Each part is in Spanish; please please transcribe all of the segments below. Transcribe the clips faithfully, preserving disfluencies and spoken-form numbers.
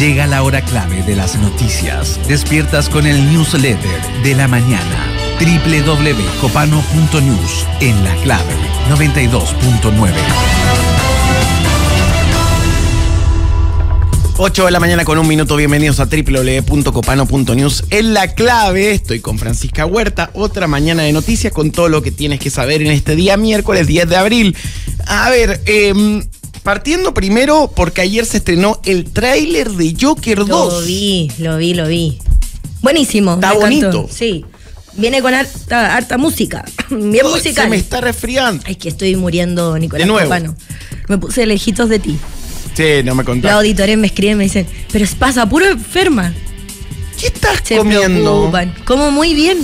Llega la hora clave de las noticias. Despiertas con el newsletter de la mañana. doble u doble u doble u punto copano punto news en La Clave noventa y dos punto nueve. ocho de la mañana con un minuto. Bienvenidos a doble u doble u doble u punto copano punto news en La Clave. Estoy con Francisca Huerta. Otra mañana de noticias con todo lo que tienes que saber en este día miércoles diez de abril. A ver, eh, partiendo primero porque ayer se estrenó el tráiler de Joker dos. Lo vi, lo vi, lo vi. Buenísimo. Está bonito. Sí. Viene con harta, harta música. Bien Oh, musical. Se me está resfriando. Es que estoy muriendo, Nicolás De nuevo. Copano. Me puse lejitos de ti. Sí, no me Los contaste. auditores me escriben y me dicen, pero es pasa puro enferma. ¿Qué estás Se comiendo? preocupan. Como muy bien.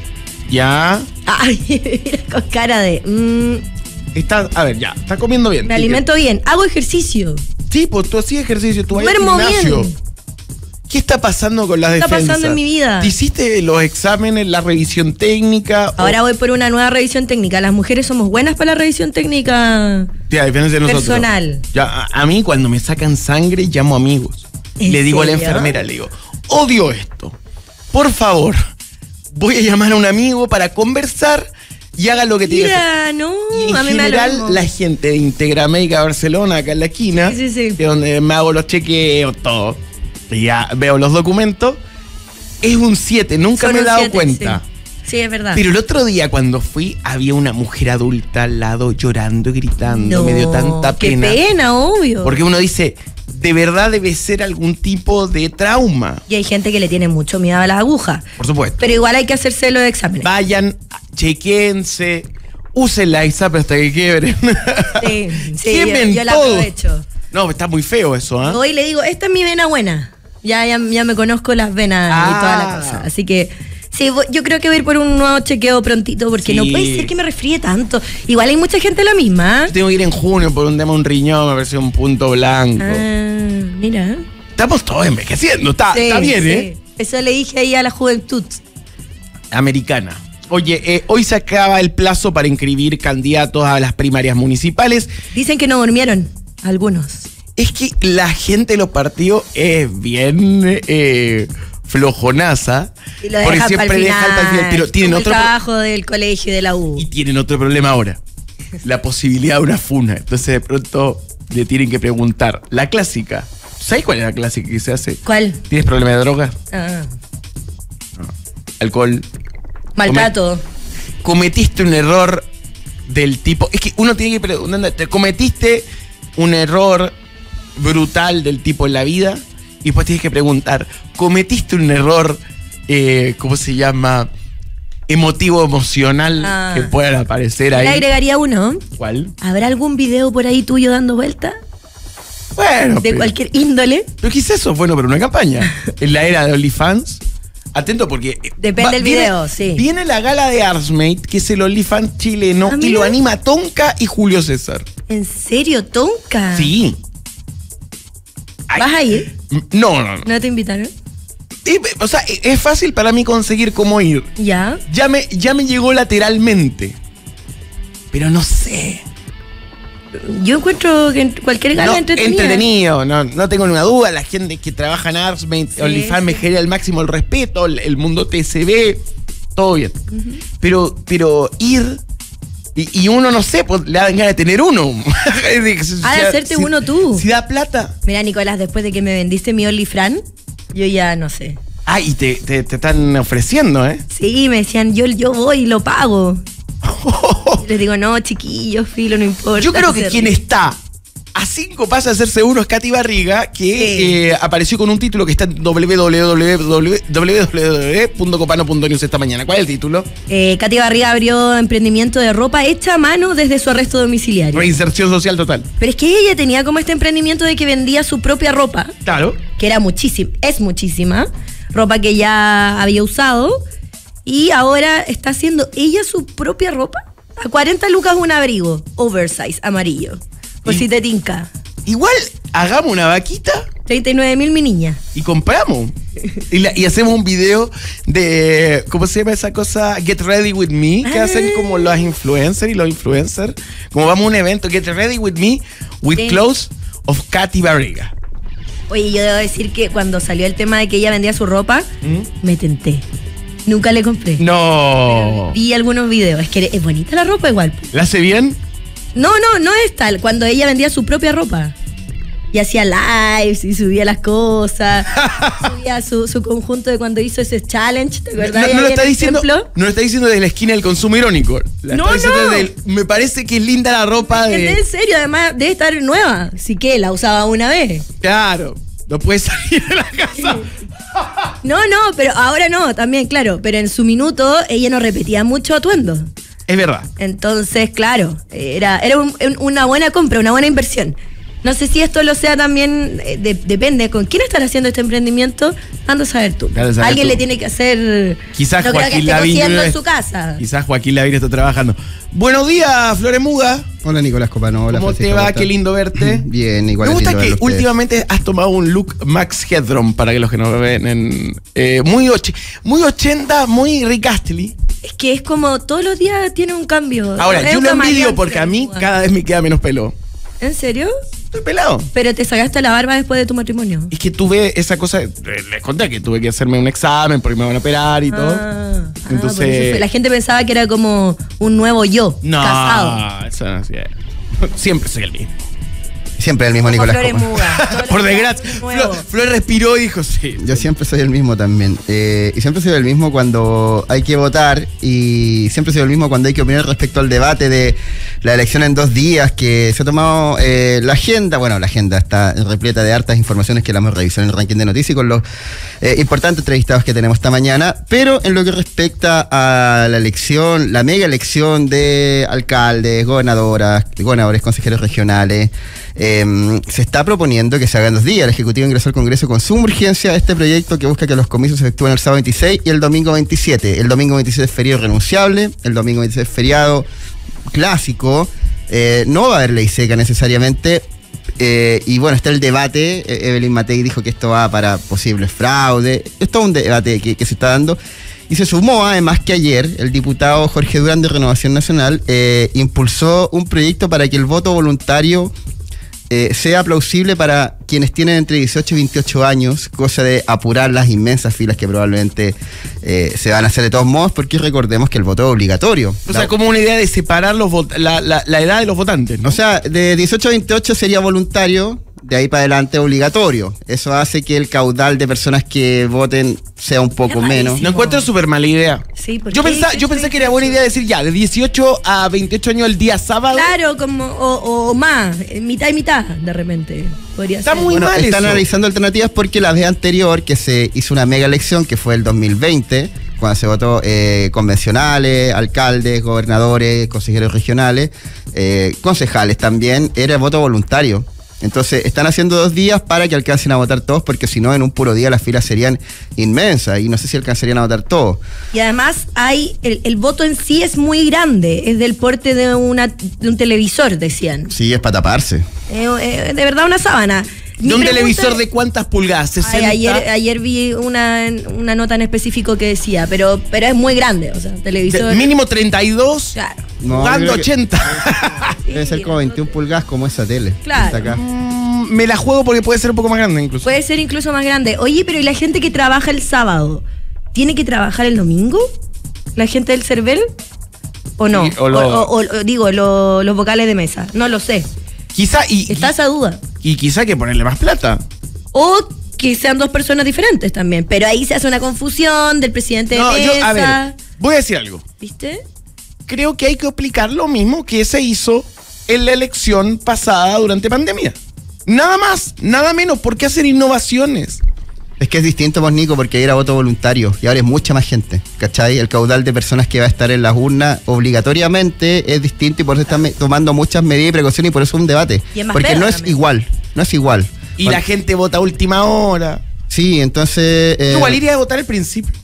Ya. Ay, mira, con cara de... mm, Está, a ver, ya. Está comiendo bien. me ¿Y qué? alimento bien. Hago ejercicio. Sí, pues tú hacías ejercicio, tú vas al Duermo gimnasio. bien. ¿Qué está pasando con las ¿Qué está defensas? pasando en mi vida? ¿Te hiciste los exámenes, la revisión técnica? Ahora voy por una nueva revisión técnica. Las mujeres somos buenas para la revisión técnica. Sí, a diferencia de nosotros. Personal. Ya, a, a mí cuando me sacan sangre llamo amigos. ¿En Le digo a la serio? enfermera, le digo, odio esto. Por favor, voy a llamar a un amigo para conversar y haga lo que tiene que hacer. Mira, no, Y en a mí me da lo general, mismo. la gente de Integra Médica Barcelona, acá en la esquina, Sí, sí, sí. que es donde me hago los chequeos, todo, y ya veo los documentos, es un siete, nunca Son me he un dado siete, cuenta. Sí. Sí, es verdad. Pero el otro día cuando fui, había una mujer adulta al lado llorando y gritando, no, me dio tanta qué pena. pena, obvio. Porque uno dice, de verdad debe ser algún tipo de trauma. Y hay gente que le tiene mucho miedo a las agujas. Por supuesto. Pero igual hay que hacerse los exámenes. Vayan, chequense, usen la ISAP hasta que quiebren. Sí, sí, Quemen yo, yo la todo. aprovecho. No, está muy feo eso, ¿ah? Hoy le digo, esta es mi vena buena. Ya, ya, ya me conozco las venas Ah. y toda la cosa. Así que sí, voy- yo creo que voy a ir por un nuevo chequeo prontito porque Sí. no puede ser que me resfríe tanto. Igual hay mucha gente la misma. Yo tengo que ir en junio por un tema un riñón, me parece un punto blanco. Ah, mira. Estamos todos envejeciendo, está, Sí, está bien, sí. ¿eh? Eso le dije ahí a la juventud. Americana. Oye, eh, hoy se acaba el plazo para inscribir candidatos a las primarias municipales. Dicen que no durmieron algunos. Es que la gente de los partidos es bien eh, flojonaza. Y lo porque dejan siempre para el dejan para el final. Pero tienen como otro, el pro- trabajo del colegio y de la U. y tienen otro problema ahora. La posibilidad de una funa. Entonces de pronto le tienen que preguntar. La clásica. ¿Sabes cuál es la clásica que se hace? ¿Cuál? ¿Tienes problema de droga? Ah, Alcohol. maltrato. Cometiste un error del tipo. Es que uno tiene que preguntar, ¿te cometiste un error brutal del tipo en la vida? Y después tienes que preguntar, ¿cometiste un error, eh, ¿cómo se llama? Emotivo, emocional, Ah. que pueda aparecer ahí? Le agregaría uno. ¿Cuál? ¿Habrá algún video por ahí tuyo dando vuelta? Bueno, De pero, cualquier índole. pero quizás eso es bueno para una campaña. En la era de OnlyFans. Atento porque... eh, Depende del viene- video, sí. Viene la gala de Arsmate, que es el OnlyFans chileno, Ah, y mira. lo anima Tonka y Julio César. ¿En serio, Tonka? Sí. Ay, ¿Vas a ir? No, no, no. ¿No te invitaron? Eh, O sea, es fácil para mí conseguir cómo ir. Ya. Ya me, ya me llegó lateralmente. Pero no sé. Yo encuentro que en cualquier gala No, entretenida. entretenido, no, no tengo ninguna duda. La gente que trabaja en Arsmate, Sí, OnlyFans me sí. genera el máximo el respeto, el, el mundo T C B, todo bien. pero, pero ir y, y uno, no sé, pues le dan ganas de tener uno. Ha de hacerte uno tú. Si da plata. Mira, Nicolás, después de que me vendiste mi OnlyFran, yo ya no sé. Ah, y te, te, te están ofreciendo, ¿eh? Sí, me decían, yo, yo voy y lo pago. Y les digo, no, chiquillos, filo, no importa. Yo creo que Se quien ríen. está a cinco pasos de hacerse uno es Katy Barriga, que Sí. eh, apareció con un título que está en doble u doble u doble u doble u doble u punto copano punto news esta mañana. ¿Cuál es el título? Eh, Katy Barriga abrió emprendimiento de ropa hecha a mano desde su arresto domiciliario. Reinserción social total. Pero es que ella tenía como este emprendimiento de que vendía su propia ropa, Claro. que era muchísima, es muchísima, ropa que ya había usado, y ahora está haciendo ella su propia ropa. A cuarenta lucas un abrigo, oversize, amarillo. Por Y- si te tinca. Igual, hagamos una vaquita treinta y nueve mil, mi niña. y compramos. Y, la- y hacemos un video de, ¿cómo se llama esa cosa? Get Ready With Me, que Ah. hacen como los influencers y los influencers. Como vamos a un evento, Get Ready With Me, with Sí. clothes of Katy Barriga. Oye, yo debo decir que cuando salió el tema de que ella vendía su ropa, ¿Mm? me tenté. Nunca le compré. No. Pero vi algunos videos. Es que es bonita la ropa igual. ¿La hace bien? No, no, no es tal. Cuando ella vendía su propia ropa. Y hacía lives y subía las cosas. subía su, su conjunto de cuando hizo ese challenge. ¿Te acuerdas? No, no, lo está diciendo, no lo está diciendo desde la esquina del consumo irónico. La no, está no. El, me parece que es linda la ropa de... En serio, además debe estar nueva. Sí que la usaba una vez. Claro. No puede salir de la casa. No, no, pero ahora no, también, claro. Pero en su minuto ella no repetía mucho atuendo. Es verdad. Entonces, claro, era, era un, una buena compra, una buena inversión. No sé si esto lo sea también, de, depende, ¿con quién están haciendo este emprendimiento? Ando a saber tú. Claro, saber Alguien tú. le tiene que hacer... Quizás no Joaquín creo que esté Lavín cociendo vive, en su casa. Quizás Joaquín Lavín está trabajando. Buenos días, Flores Muga. Hola, Nicolás Copano. Hola, ¿Cómo te va? Huerta. Qué lindo verte. Bien, igual. Me gusta que últimamente has tomado un look Max Headroom, para que los que no ven en... Eh, muy, och muy ochenta, muy Rick Astley. Es que es como todos los días tiene un cambio. Ahora, es yo lo envidio porque a mí Muga. cada vez me queda menos pelo. ¿En serio? Estoy pelado. Pero te sacaste la barba después de tu matrimonio. Es que tuve esa cosa, les conté que tuve que hacerme un examen porque me van a operar y ah, todo. Ah, Entonces, la gente pensaba que era como un nuevo yo, no, casado. Eso no es cierto. Siempre soy el mismo. Siempre el mismo Como Nicolás Flores Copano. Muga. Por desgracia. Flor, Flor respiró y dijo sí. Yo siempre soy el mismo también. Eh, y siempre soy el mismo cuando hay que votar. Y siempre soy el mismo cuando hay que opinar respecto al debate de la elección en dos días. Que se ha tomado eh, la agenda. Bueno, la agenda está repleta de hartas informaciones que la hemos revisado en el ranking de noticias con los eh, importantes entrevistados que tenemos esta mañana. Pero en lo que respecta a la elección, la mega elección de alcaldes, gobernadoras, gobernadores, consejeros regionales. Eh, se está proponiendo que se hagan dos días. El Ejecutivo ingresó al Congreso con suma urgencia este proyecto que busca que los comicios se efectúen el sábado veintiséis y el domingo veintisiete. El domingo veintisiete es feriado renunciable, el domingo veintisiete es feriado clásico, eh, no va a haber ley seca necesariamente. Eh, y bueno, está el debate. eh, Evelyn Matei dijo que esto va para posibles fraudes. Es todo un debate que, que se está dando. Y se sumó además que ayer el diputado Jorge Durán de Renovación Nacional eh, impulsó un proyecto para que el voto voluntario Eh, sea plausible para quienes tienen entre dieciocho y veintiocho años, cosa de apurar las inmensas filas que probablemente eh, se van a hacer de todos modos, porque recordemos que el voto es obligatorio. O la, sea, como una idea de separar los la, la, la edad de los votantes, ¿no? O sea, de dieciocho a veintiocho sería voluntario, de ahí para adelante obligatorio. Eso hace que el caudal de personas que voten sea un poco Es menos. No encuentro súper mala idea. Sí, porque yo pensaba, yo pensé que era buena idea decir ya, de dieciocho a veintiocho años el día sábado. Claro, como, o, o más, mitad y mitad, de repente. Podría Está ser. muy Bueno, mal están eso. analizando alternativas porque la vez anterior que se hizo una mega elección, que fue el dos mil veinte, cuando se votó eh, convencionales, alcaldes, gobernadores, consejeros regionales, eh, concejales también, era voto voluntario. Entonces están haciendo dos días para que alcancen a votar todos, porque si no, en un puro día las filas serían inmensas y no sé si alcanzarían a votar todos. Y además hay el, el voto en sí es muy grande, es del porte de, una, de un televisor, decían. Sí, es para taparse. Eh, eh, de verdad una sábana. Mi ¿De un pregunta televisor es- de cuántas pulgadas? Ay, ¿sesenta? ayer, ayer vi una, una nota en específico que decía, pero, pero es muy grande, o sea, televisor. De- mínimo treinta y dos, Claro. No, jugando yo creo que- ochenta. Debe ser como veintiún pulgadas como esa tele. Claro. Está acá. Mm, Me la juego porque puede ser un poco más grande incluso. Puede ser incluso más grande. Oye, pero ¿y la gente que trabaja el sábado? ¿Tiene que trabajar el domingo? ¿La gente del CERVEL? ¿O no? Sí, o lo- o, o- o- digo, lo- los vocales de mesa. No lo sé. Quizá, y, Está esa duda. y quizá hay que ponerle más plata. O que sean dos personas diferentes también. Pero ahí se hace una confusión del presidente No, de yo, mesa. a ver, voy a decir algo. ¿Viste? Creo que hay que aplicar lo mismo que se hizo en la elección pasada durante pandemia. Nada más, nada menos. ¿Por qué hacer innovaciones? Es que es distinto, pues, Nico, porque ahí era voto voluntario y ahora es mucha más gente, ¿cachai? El caudal de personas que va a estar en las urnas obligatoriamente es distinto y por eso están me- tomando muchas medidas y precauciones y por eso es un debate. Y es más Porque pega no es también. igual, no es igual. Y Bueno, la gente vota a última hora. Sí, entonces... eh, Igual iría a votar al principio.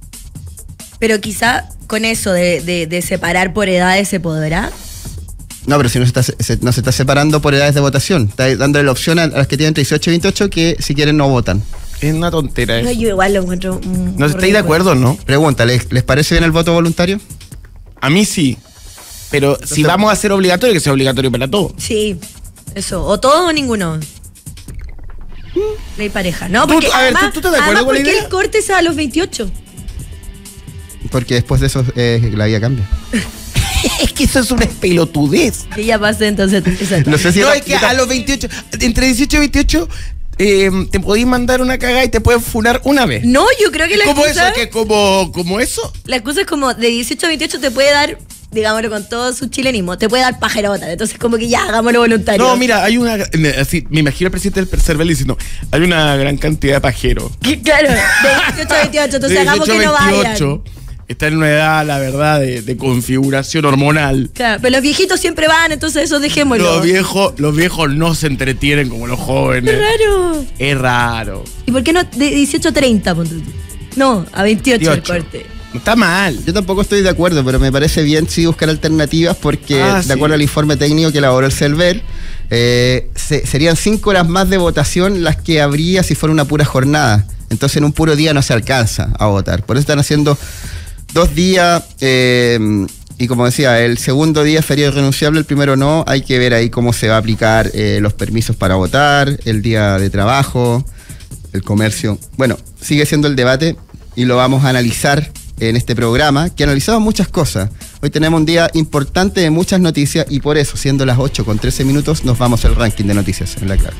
Pero quizá con eso de, de- de separar por edades se podrá. No, pero si no se, está, se- no se está separando por edades de votación. Está dándole la opción a, a las que tienen dieciocho y veintiocho que si quieren no votan. Es una tontera No, eso. yo igual lo encuentro. mm, ¿No estáis de ridículo. acuerdo, no? Pregunta, ¿les, les parece bien el voto voluntario? A mí sí. Pero si vamos a hacer obligatorio, que sea obligatorio para todos. Sí, eso. O todo o ninguno. Mm, Ley pareja. No, Tú- porque a ver, además, ¿tú- tú estás de acuerdo además, con la ¿por qué idea? el corte es a los veintiocho? Porque después de eso eh, la vida cambia. Es que eso es una pelotudez. Que ya pasé entonces. Exacto. No sé si No, era- es que a los veintiocho, entre dieciocho y veintiocho, eh, te podéis mandar una cagada y te pueden funar una vez. No, yo creo que la ¿Cómo excusa, eso? ¿Que como, como eso? la excusa es como de dieciocho a veintiocho te puede dar, digámoslo con todo su chilenismo, te puede dar pajerota. Entonces como que ya, hagámoslo voluntario. No, mira, hay una. Así, me imagino al presidente del Percervel diciendo: hay una gran cantidad de pajeros. Claro, de dieciocho a veintiocho, entonces De hagamos que no dieciocho a vayan. veintiocho, está en una edad, la verdad, de, de configuración hormonal. Claro, pero los viejitos siempre van, entonces eso dejémoslo. Los viejos, los viejos no se entretienen como los jóvenes. Es raro. Es raro. ¿Y por qué no de dieciocho a treinta, ponte tú? No, a veintiocho el veintiocho. corte. No está mal. Yo tampoco estoy de acuerdo, pero me parece bien sí buscar alternativas porque, Ah, de sí. acuerdo al informe técnico que elaboró el CELVER, eh, se- serían cinco horas más de votación las que habría si fuera una pura jornada. Entonces en un puro día no se alcanza a votar. Por eso están haciendo dos días eh, y como decía, el segundo día es feriado irrenunciable, el primero no. Hay que ver ahí cómo se va a aplicar eh, los permisos para votar, el día de trabajo, el comercio. Bueno, sigue siendo el debate y lo vamos a analizar en este programa, que analizamos muchas cosas. Hoy tenemos un día importante de muchas noticias y por eso, siendo las ocho con trece minutos, nos vamos al ranking de noticias en la clave.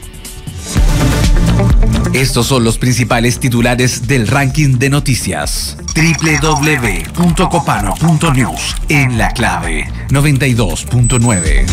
Estos son los principales titulares del ranking de noticias. doble u doble u doble u punto copano punto news en la clave noventa y dos punto nueve.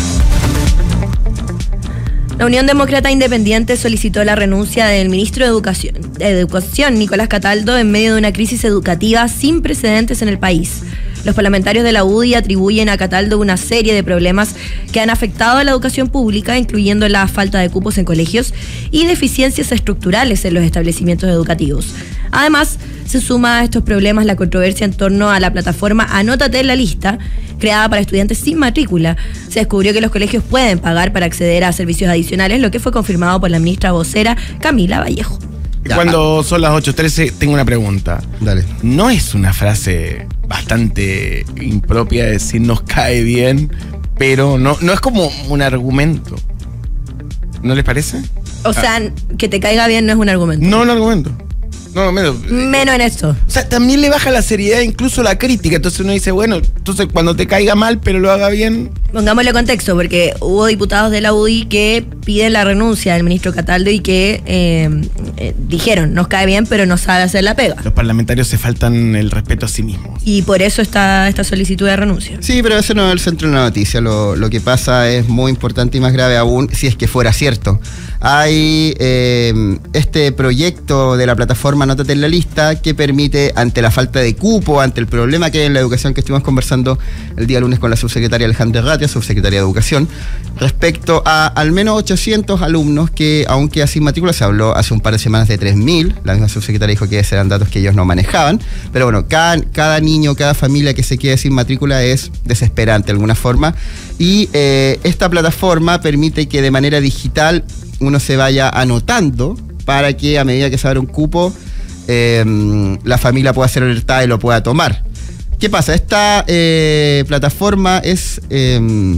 La Unión Demócrata Independiente solicitó la renuncia del ministro de Educación, de Educación, Nicolás Cataldo, en medio de una crisis educativa sin precedentes en el país. Los parlamentarios de la U D I atribuyen a Cataldo una serie de problemas que han afectado a la educación pública, incluyendo la falta de cupos en colegios y deficiencias estructurales en los establecimientos educativos. Además, se suma a estos problemas la controversia en torno a la plataforma Anótate en la lista, creada para estudiantes sin matrícula. Se descubrió que los colegios pueden pagar para acceder a servicios adicionales, lo que fue confirmado por la ministra vocera Camila Vallejo. Cuando son las ocho trece, tengo una pregunta. Dale. ¿No es una frase bastante impropia decir nos cae bien, pero no, no es como un argumento? ¿No les parece? O sea, que te caiga bien no es un argumento. No un argumento. No, menos. Menos en esto. O sea, también le baja la seriedad incluso la crítica. Entonces uno dice, bueno, entonces cuando te caiga mal, pero lo haga bien. Pongámosle contexto, porque hubo diputados de la U D I que piden la renuncia del ministro Cataldo y que eh, eh, dijeron, nos cae bien, pero no sabe hacer la pega. Los parlamentarios se faltan el respeto a sí mismos. Y por eso está esta solicitud de renuncia. Sí, pero ese no es el centro de la noticia. Lo, lo que pasa es muy importante y más grave aún si es que fuera cierto. Hay eh, este proyecto de la plataforma Anótate en la lista que permite, ante la falta de cupo, ante el problema que hay en la educación que estuvimos conversando el día lunes con la subsecretaria Alejandra Ratia, subsecretaria de Educación, respecto a al menos ochocientos alumnos que aún quedan sin matrícula. Se habló hace un par de semanas de tres mil. La misma subsecretaria dijo que esos eran datos que ellos no manejaban. Pero bueno, cada, cada niño, cada familia que se quede sin matrícula es desesperante de alguna forma. Y eh, esta plataforma permite que de manera digital uno se vaya anotando para que a medida que se abre un cupo, eh, la familia pueda ser alertada y lo pueda tomar. ¿Qué pasa? Esta eh, plataforma es, eh,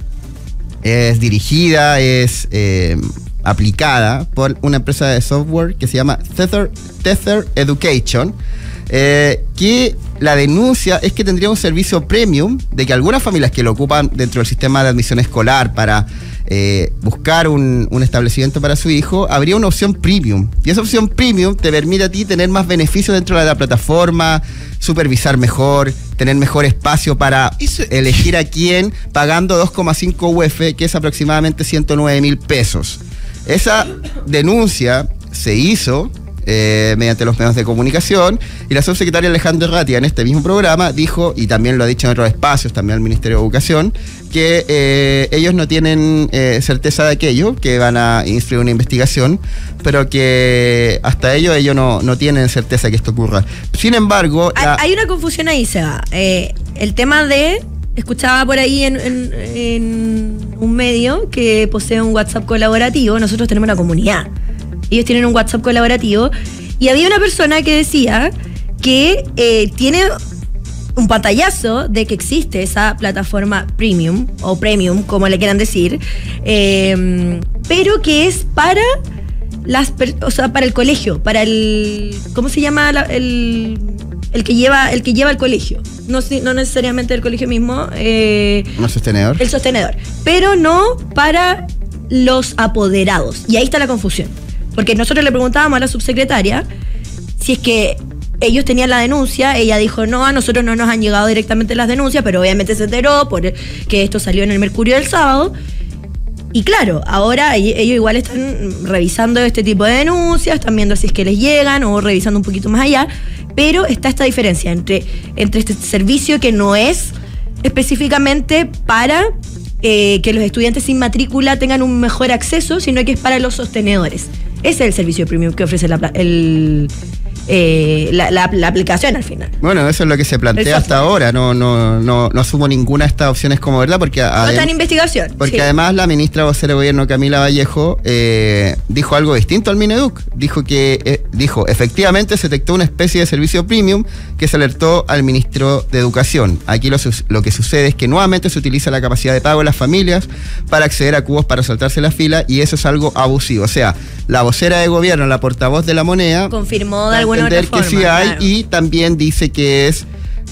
es dirigida, es eh, aplicada por una empresa de software que se llama Tether, Tether Education, eh, que la denuncia es que tendría un servicio premium, de que algunas familias que lo ocupan dentro del sistema de admisión escolar para eh, buscar un, un establecimiento para su hijo, habría una opción premium. Y esa opción premium te permite a ti tener más beneficios dentro de la plataforma, supervisar mejor, tener mejor espacio para Eso- elegir a quién, pagando dos coma cinco U F, que es aproximadamente ciento nueve mil pesos. Esa denuncia se hizo eh, mediante los medios de comunicación y la subsecretaria Alejandra Ratia en este mismo programa dijo, y también lo ha dicho en otros espacios, también al Ministerio de Educación, que eh, ellos no tienen eh, certeza de aquello, que van a instruir una investigación, pero que hasta ello ellos no, no tienen certeza que esto ocurra. Sin embargo, Hay, la- hay una confusión ahí, Seba. Eh, el tema de... Escuchaba por ahí en, en- en un medio que posee un WhatsApp colaborativo. Nosotros tenemos una comunidad. Ellos tienen un WhatsApp colaborativo. Y había una persona que decía que eh, tiene un pantallazo de que existe esa plataforma premium, o premium, como le quieran decir, eh, pero que es para las, per- o sea, para el colegio, para el, ¿cómo se llama la- el, el que lleva, el que lleva el colegio? No, si- no necesariamente el colegio mismo. Eh, ¿Un sostenedor? El sostenedor, pero no para los apoderados. Y ahí está la confusión. Porque nosotros le preguntábamos a la subsecretaria si es que ellos tenían la denuncia. Ella dijo, no, a nosotros no nos han llegado directamente las denuncias, pero obviamente se enteró por que esto salió en el Mercurio del sábado. Y claro, ahora ellos igual están revisando este tipo de denuncias, están viendo si es que les llegan o revisando un poquito más allá, pero está esta diferencia entre, entre este servicio que no es específicamente para eh, que los estudiantes sin matrícula tengan un mejor acceso, sino que es para los sostenedores. Ese es el servicio premium que ofrece la, el, eh, la, la, la aplicación al final. Bueno, eso es lo que se plantea hasta ahora. No, no, no, no asumo ninguna de estas opciones como verdad, porque no está en investigación. Porque sí. además la ministra vocera de gobierno, Camila Vallejo, eh, dijo algo distinto al Mineduc. Dijo que eh, dijo efectivamente se detectó una especie de servicio premium que se alertó al ministro de Educación. Aquí lo, lo que sucede es que nuevamente se utiliza la capacidad de pago de las familias para acceder a cubos para saltarse la fila, y eso es algo abusivo. O sea, la vocera de gobierno, la portavoz de La Moneda, confirmó de alguna otra forma, que sí hay, claro. Y también dice que es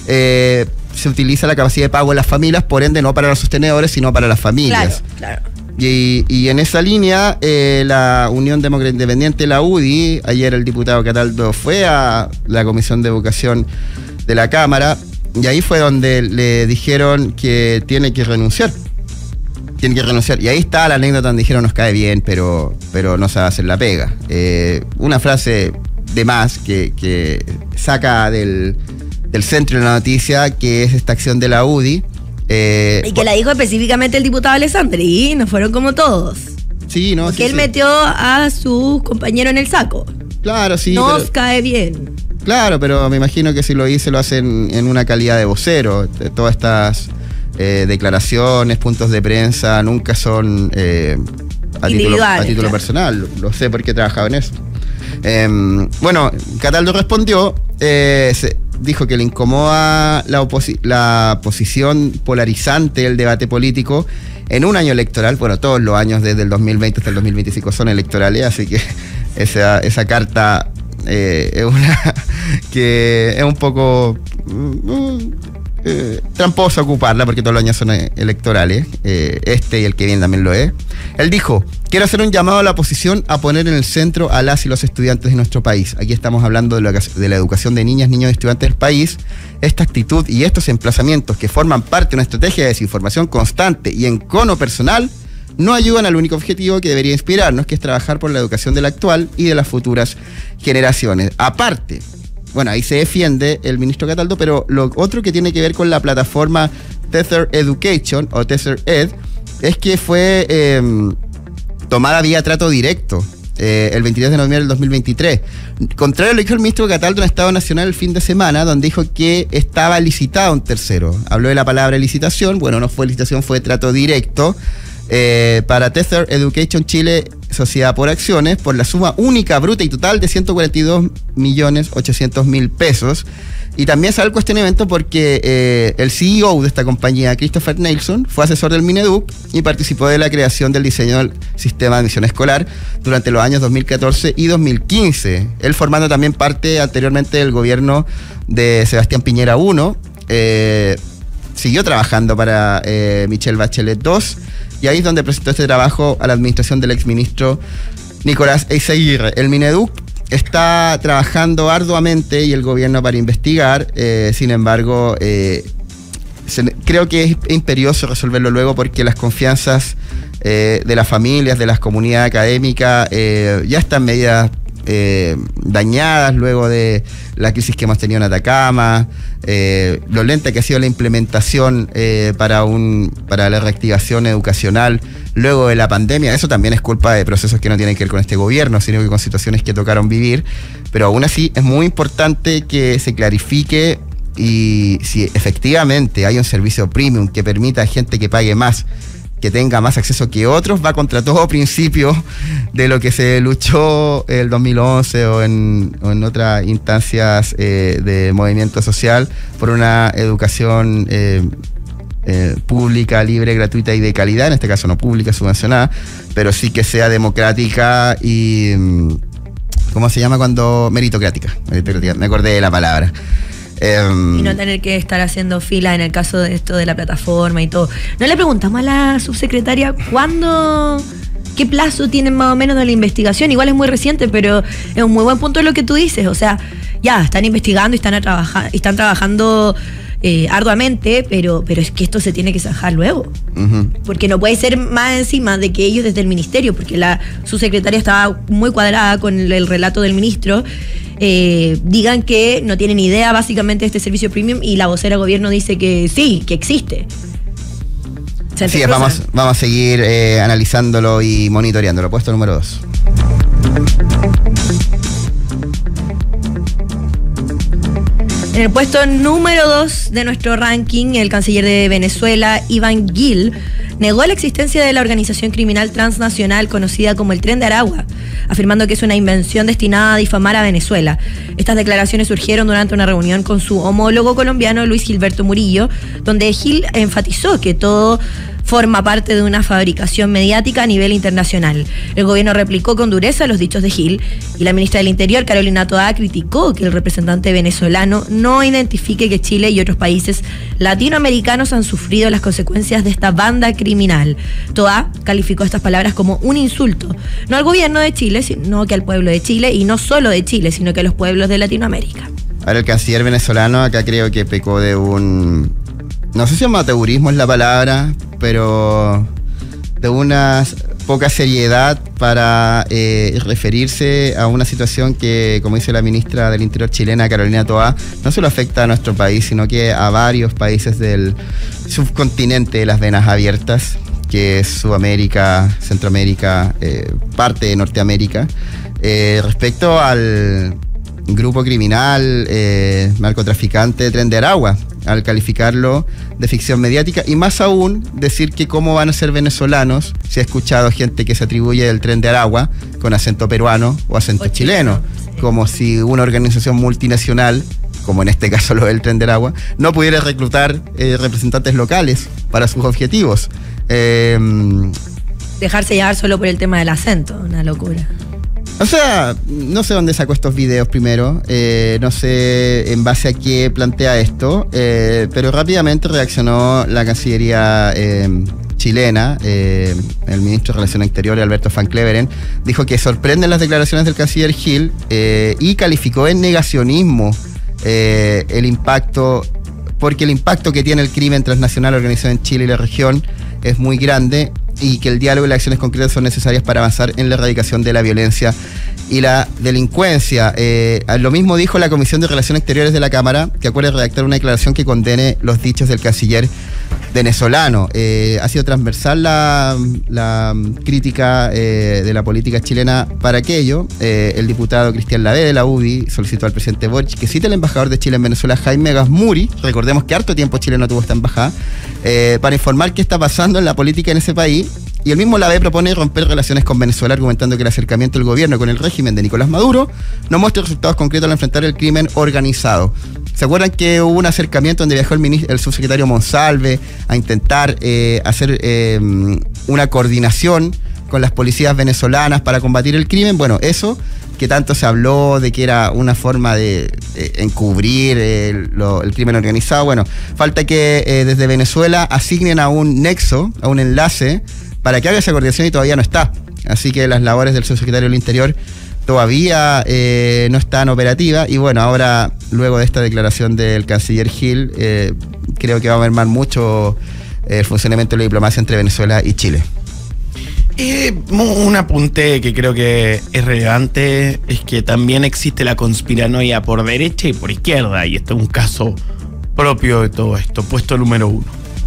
eh, se utiliza la capacidad de pago de las familias, por ende no para los sostenedores, sino para las familias. Claro, claro. Y, y en esa línea, eh, la Unión Demócrata Independiente, la U D I, ayer el diputado Cataldo fue a la Comisión de Educación de la Cámara, y ahí fue donde le dijeron que tiene que renunciar. Tiene que renunciar. Y ahí está la anécdota donde dijeron nos cae bien, pero, pero no sabe hacer la pega. Eh, una frase de más que, que saca del, del centro de la noticia, que es esta acción de la U D I. Eh, y que la dijo específicamente el diputado Alessandri, y no fueron como todos. Sí, no, Porque sí, él sí. metió a su compañero en el saco. Claro, sí. Nos pero, cae bien. claro, pero me imagino que si lo hice, lo hacen en una calidad de vocero. De todas estas eh, declaraciones, puntos de prensa, nunca son eh, a, título, a título claro. personal. Lo sé porque he trabajado en eso. Eh, bueno, Cataldo respondió, eh, se, dijo que le incomoda la, oposi- la posición polarizante del debate político en un año electoral. Bueno, todos los años desde el dos mil veinte hasta el dos mil veinticinco son electorales, así que esa, esa carta eh, es una que es un poco uh, eh, tramposa ocuparla, porque todos los años son eh, electorales, eh, este y el que viene también lo es. Él dijo: quiero hacer un llamado a la oposición a poner en el centro a las y los estudiantes de nuestro país. Aquí estamos hablando de la, de la educación de niñas, niños y estudiantes del país. Esta actitud y estos emplazamientos que forman parte de una estrategia de desinformación constante y en cono personal no ayudan al único objetivo que debería inspirarnos, que es trabajar por la educación de la actual y de las futuras generaciones. Aparte, bueno, ahí se defiende el ministro Cataldo, pero lo otro que tiene que ver con la plataforma Tether Education o Tether Ed es que fue eh, tomada vía trato directo eh, el veintidós de noviembre del dos mil veintitrés. Contrario a lo que dijo el ministro Cataldo en Estado Nacional el fin de semana, donde dijo que estaba licitado un tercero. Habló de la palabra licitación. Bueno, no fue licitación, fue trato directo. Eh, para Tether Education Chile, sociedad por acciones, por la suma única, bruta y total de ciento cuarenta y dos millones ochocientos mil pesos. Y también sale el cuestionamiento porque eh, el C E O de esta compañía, Christopher Nelson, fue asesor del Mineduc y participó de la creación del diseño del sistema de admisión escolar durante los años dos mil catorce y dos mil quince. Él formando también parte anteriormente del gobierno de Sebastián Piñera primero. Eh, siguió trabajando para eh, Michelle Bachelet segundo. Y ahí es donde presentó este trabajo a la administración del exministro Nicolás Eizaguirre. El Mineduc está trabajando arduamente y el gobierno para investigar, eh, sin embargo, eh, se, creo que es imperioso resolverlo luego porque las confianzas eh, de las familias, de las comunidades académicas, eh, ya están medidas eh, dañadas luego de la crisis que hemos tenido en Atacama, eh, lo lenta que ha sido la implementación eh, para, un, para la reactivación educacional luego de la pandemia. Eso también es culpa de procesos que no tienen que ver con este gobierno, sino que con situaciones que tocaron vivir, pero aún así es muy importante que se clarifique y si efectivamente hay un servicio premium que permita a gente que pague más, que tenga más acceso que otros, va contra todo principio de lo que se luchó el dos mil once o en, o en otras instancias eh, de movimiento social por una educación eh, eh, pública, libre, gratuita y de calidad, en este caso no pública, subvencionada, pero sí que sea democrática y, ¿cómo se llama cuando? Meritocrática, meritocrática, me acordé de la palabra. Um, y no tener que estar haciendo fila en el caso de esto de la plataforma y todo. ¿No le preguntamos a la subsecretaria cuándo, qué plazo tienen más o menos de la investigación? Igual es muy reciente, pero es un muy buen punto lo que tú dices. O sea, ya, están investigando y están, a trabajar, están trabajando eh, arduamente, pero, pero es que esto se tiene que zanjar luego. Uh-huh. Porque no puede ser más encima de que ellos desde el ministerio, porque la subsecretaria estaba muy cuadrada con el, el relato del ministro, Eh, digan que no tienen idea básicamente de este servicio premium y la vocera gobierno dice que sí, que existe. Sí, vamos, vamos a seguir eh, analizándolo y monitoreándolo. Puesto número dos. En el puesto número dos de nuestro ranking, el canciller de Venezuela, Iván Gil, negó la existencia de la organización criminal transnacional conocida como el Tren de Aragua, afirmando que es una invención destinada a difamar a Venezuela. Estas declaraciones surgieron durante una reunión con su homólogo colombiano, Luis Gilberto Murillo, donde Gil enfatizó que todo forma parte de una fabricación mediática a nivel internacional. El gobierno replicó con dureza los dichos de Gil y la ministra del Interior, Carolina Toá, criticó que el representante venezolano no identifique que Chile y otros países latinoamericanos han sufrido las consecuencias de esta banda criminal. Toá calificó estas palabras como un insulto, no al gobierno de Chile, sino que al pueblo de Chile, y no solo de Chile, sino que a los pueblos de Latinoamérica. Ahora, el canciller venezolano acá creo que pecó de un... no sé si amateurismo es la palabra, pero de una poca seriedad para eh, referirse a una situación que, como dice la ministra del Interior chilena, Carolina Toá, no solo afecta a nuestro país, sino que a varios países del subcontinente de las venas abiertas, que es Sudamérica, Centroamérica, eh, parte de Norteamérica. Eh, respecto al grupo criminal, eh, narcotraficante Tren de Aragua, al calificarlo de ficción mediática, y más aún decir que cómo van a ser venezolanos. Se ha escuchado gente que se atribuye el Tren de Aragua con acento peruano o acento o chileno, chileno, como si una organización multinacional, como en este caso lo del Tren de Aragua, no pudiera reclutar eh, representantes locales para sus objetivos. Eh, Dejarse llevar solo por el tema del acento, una locura. O sea, no sé dónde sacó estos videos primero, eh, no sé en base a qué plantea esto, eh, pero rápidamente reaccionó la Cancillería eh, chilena, eh, el ministro de Relaciones Exteriores, Alberto Van Cleveren, dijo que sorprenden las declaraciones del canciller Gil eh, y calificó en negacionismo eh, el impacto, porque el impacto que tiene el crimen transnacional organizado en Chile y la región es muy grande, y que el diálogo y las acciones concretas son necesarias para avanzar en la erradicación de la violencia y la delincuencia. Eh, lo mismo dijo la Comisión de Relaciones Exteriores de la Cámara, que acuerda redactar una declaración que condene los dichos del canciller venezolano. Eh, ha sido transversal la, la crítica eh, de la política chilena para aquello. Eh, el diputado Cristian Lavé de la U D I solicitó al presidente Boric que cite al embajador de Chile en Venezuela, Jaime Gazmuri, recordemos que harto tiempo Chile no tuvo esta embajada, eh, para informar qué está pasando en la política en ese país. Y el mismo Lavé propone romper relaciones con Venezuela, argumentando que el acercamiento del gobierno con el régimen de Nicolás Maduro no muestra resultados concretos al enfrentar el crimen organizado. ¿Se acuerdan que hubo un acercamiento donde viajó el, ministro, el subsecretario Monsalve a intentar eh, hacer eh, una coordinación con las policías venezolanas para combatir el crimen? Bueno, eso que tanto se habló de que era una forma de, de encubrir el, lo, el crimen organizado. Bueno, falta que eh, desde Venezuela asignen a un nexo, a un enlace, para que haga esa coordinación, y todavía no está. Así que las labores del subsecretario del Interior todavía eh, no están operativas. Y bueno, ahora, luego de esta declaración del canciller Gil, eh, creo que va a mermar mucho eh, el funcionamiento de la diplomacia entre Venezuela y Chile. Eh, un apunte que creo que es relevante es que también existe la conspiranoia por derecha y por izquierda, y este es un caso propio de todo esto. Puesto número uno.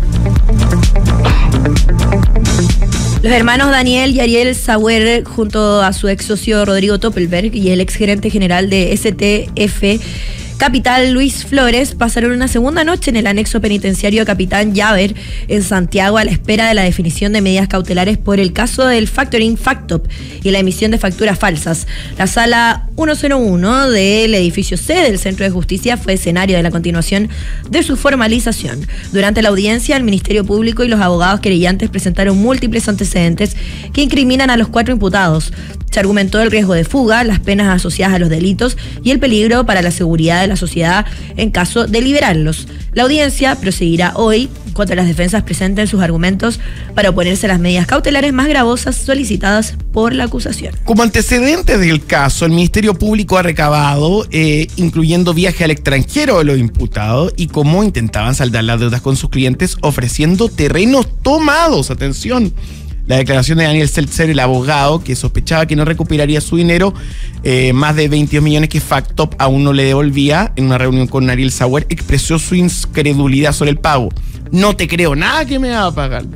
Los hermanos Daniel y Ariel Sauer, junto a su ex socio Rodrigo Toppelberg y el ex gerente general de S T F, Capital Luis Flores pasaron una segunda noche en el anexo penitenciario Capitán Llaver en Santiago a la espera de la definición de medidas cautelares por el caso del factoring Factop y la emisión de facturas falsas. La sala ciento uno del edificio C del Centro de Justicia fue escenario de la continuación de su formalización. Durante la audiencia, el Ministerio Público y los abogados querellantes presentaron múltiples antecedentes que incriminan a los cuatro imputados. Se argumentó el riesgo de fuga, las penas asociadas a los delitos y el peligro para la seguridad de la sociedad en caso de liberarlos. La audiencia proseguirá hoy cuando las defensas presenten sus argumentos para oponerse a las medidas cautelares más gravosas solicitadas por la acusación. Como antecedentes del caso, el Ministerio Público ha recabado, eh, incluyendo viaje al extranjero de los imputados y cómo intentaban saldar las deudas con sus clientes ofreciendo terrenos tomados. Atención. La declaración de Daniel Seltzer, el abogado que sospechaba que no recuperaría su dinero, eh, más de veintidós millones que Factop aún no le devolvía, en una reunión con Ariel Sauer, expresó su incredulidad sobre el pago. No te creo nada que me va a pagar.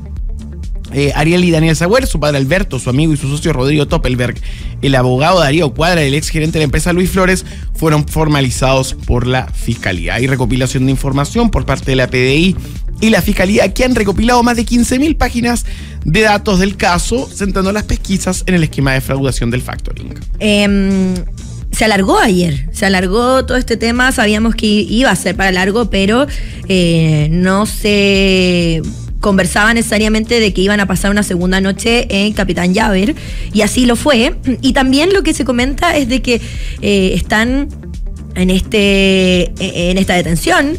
Eh, Ariel y Daniel Sauer, su padre Alberto, su amigo y su socio Rodrigo Toppelberg, el abogado Darío Cuadra, el ex gerente de la empresa Luis Flores, fueron formalizados por la Fiscalía. Hay recopilación de información por parte de la P D I y la Fiscalía, que han recopilado más de quince mil páginas de datos del caso, centrando las pesquisas en el esquema de defraudación del factoring. Eh, se alargó ayer, se alargó todo este tema, sabíamos que iba a ser para largo, pero eh, no se conversaba necesariamente de que iban a pasar una segunda noche en Capitán Llaver, y así lo fue. Y también lo que se comenta es de que eh, están en, este, en esta detención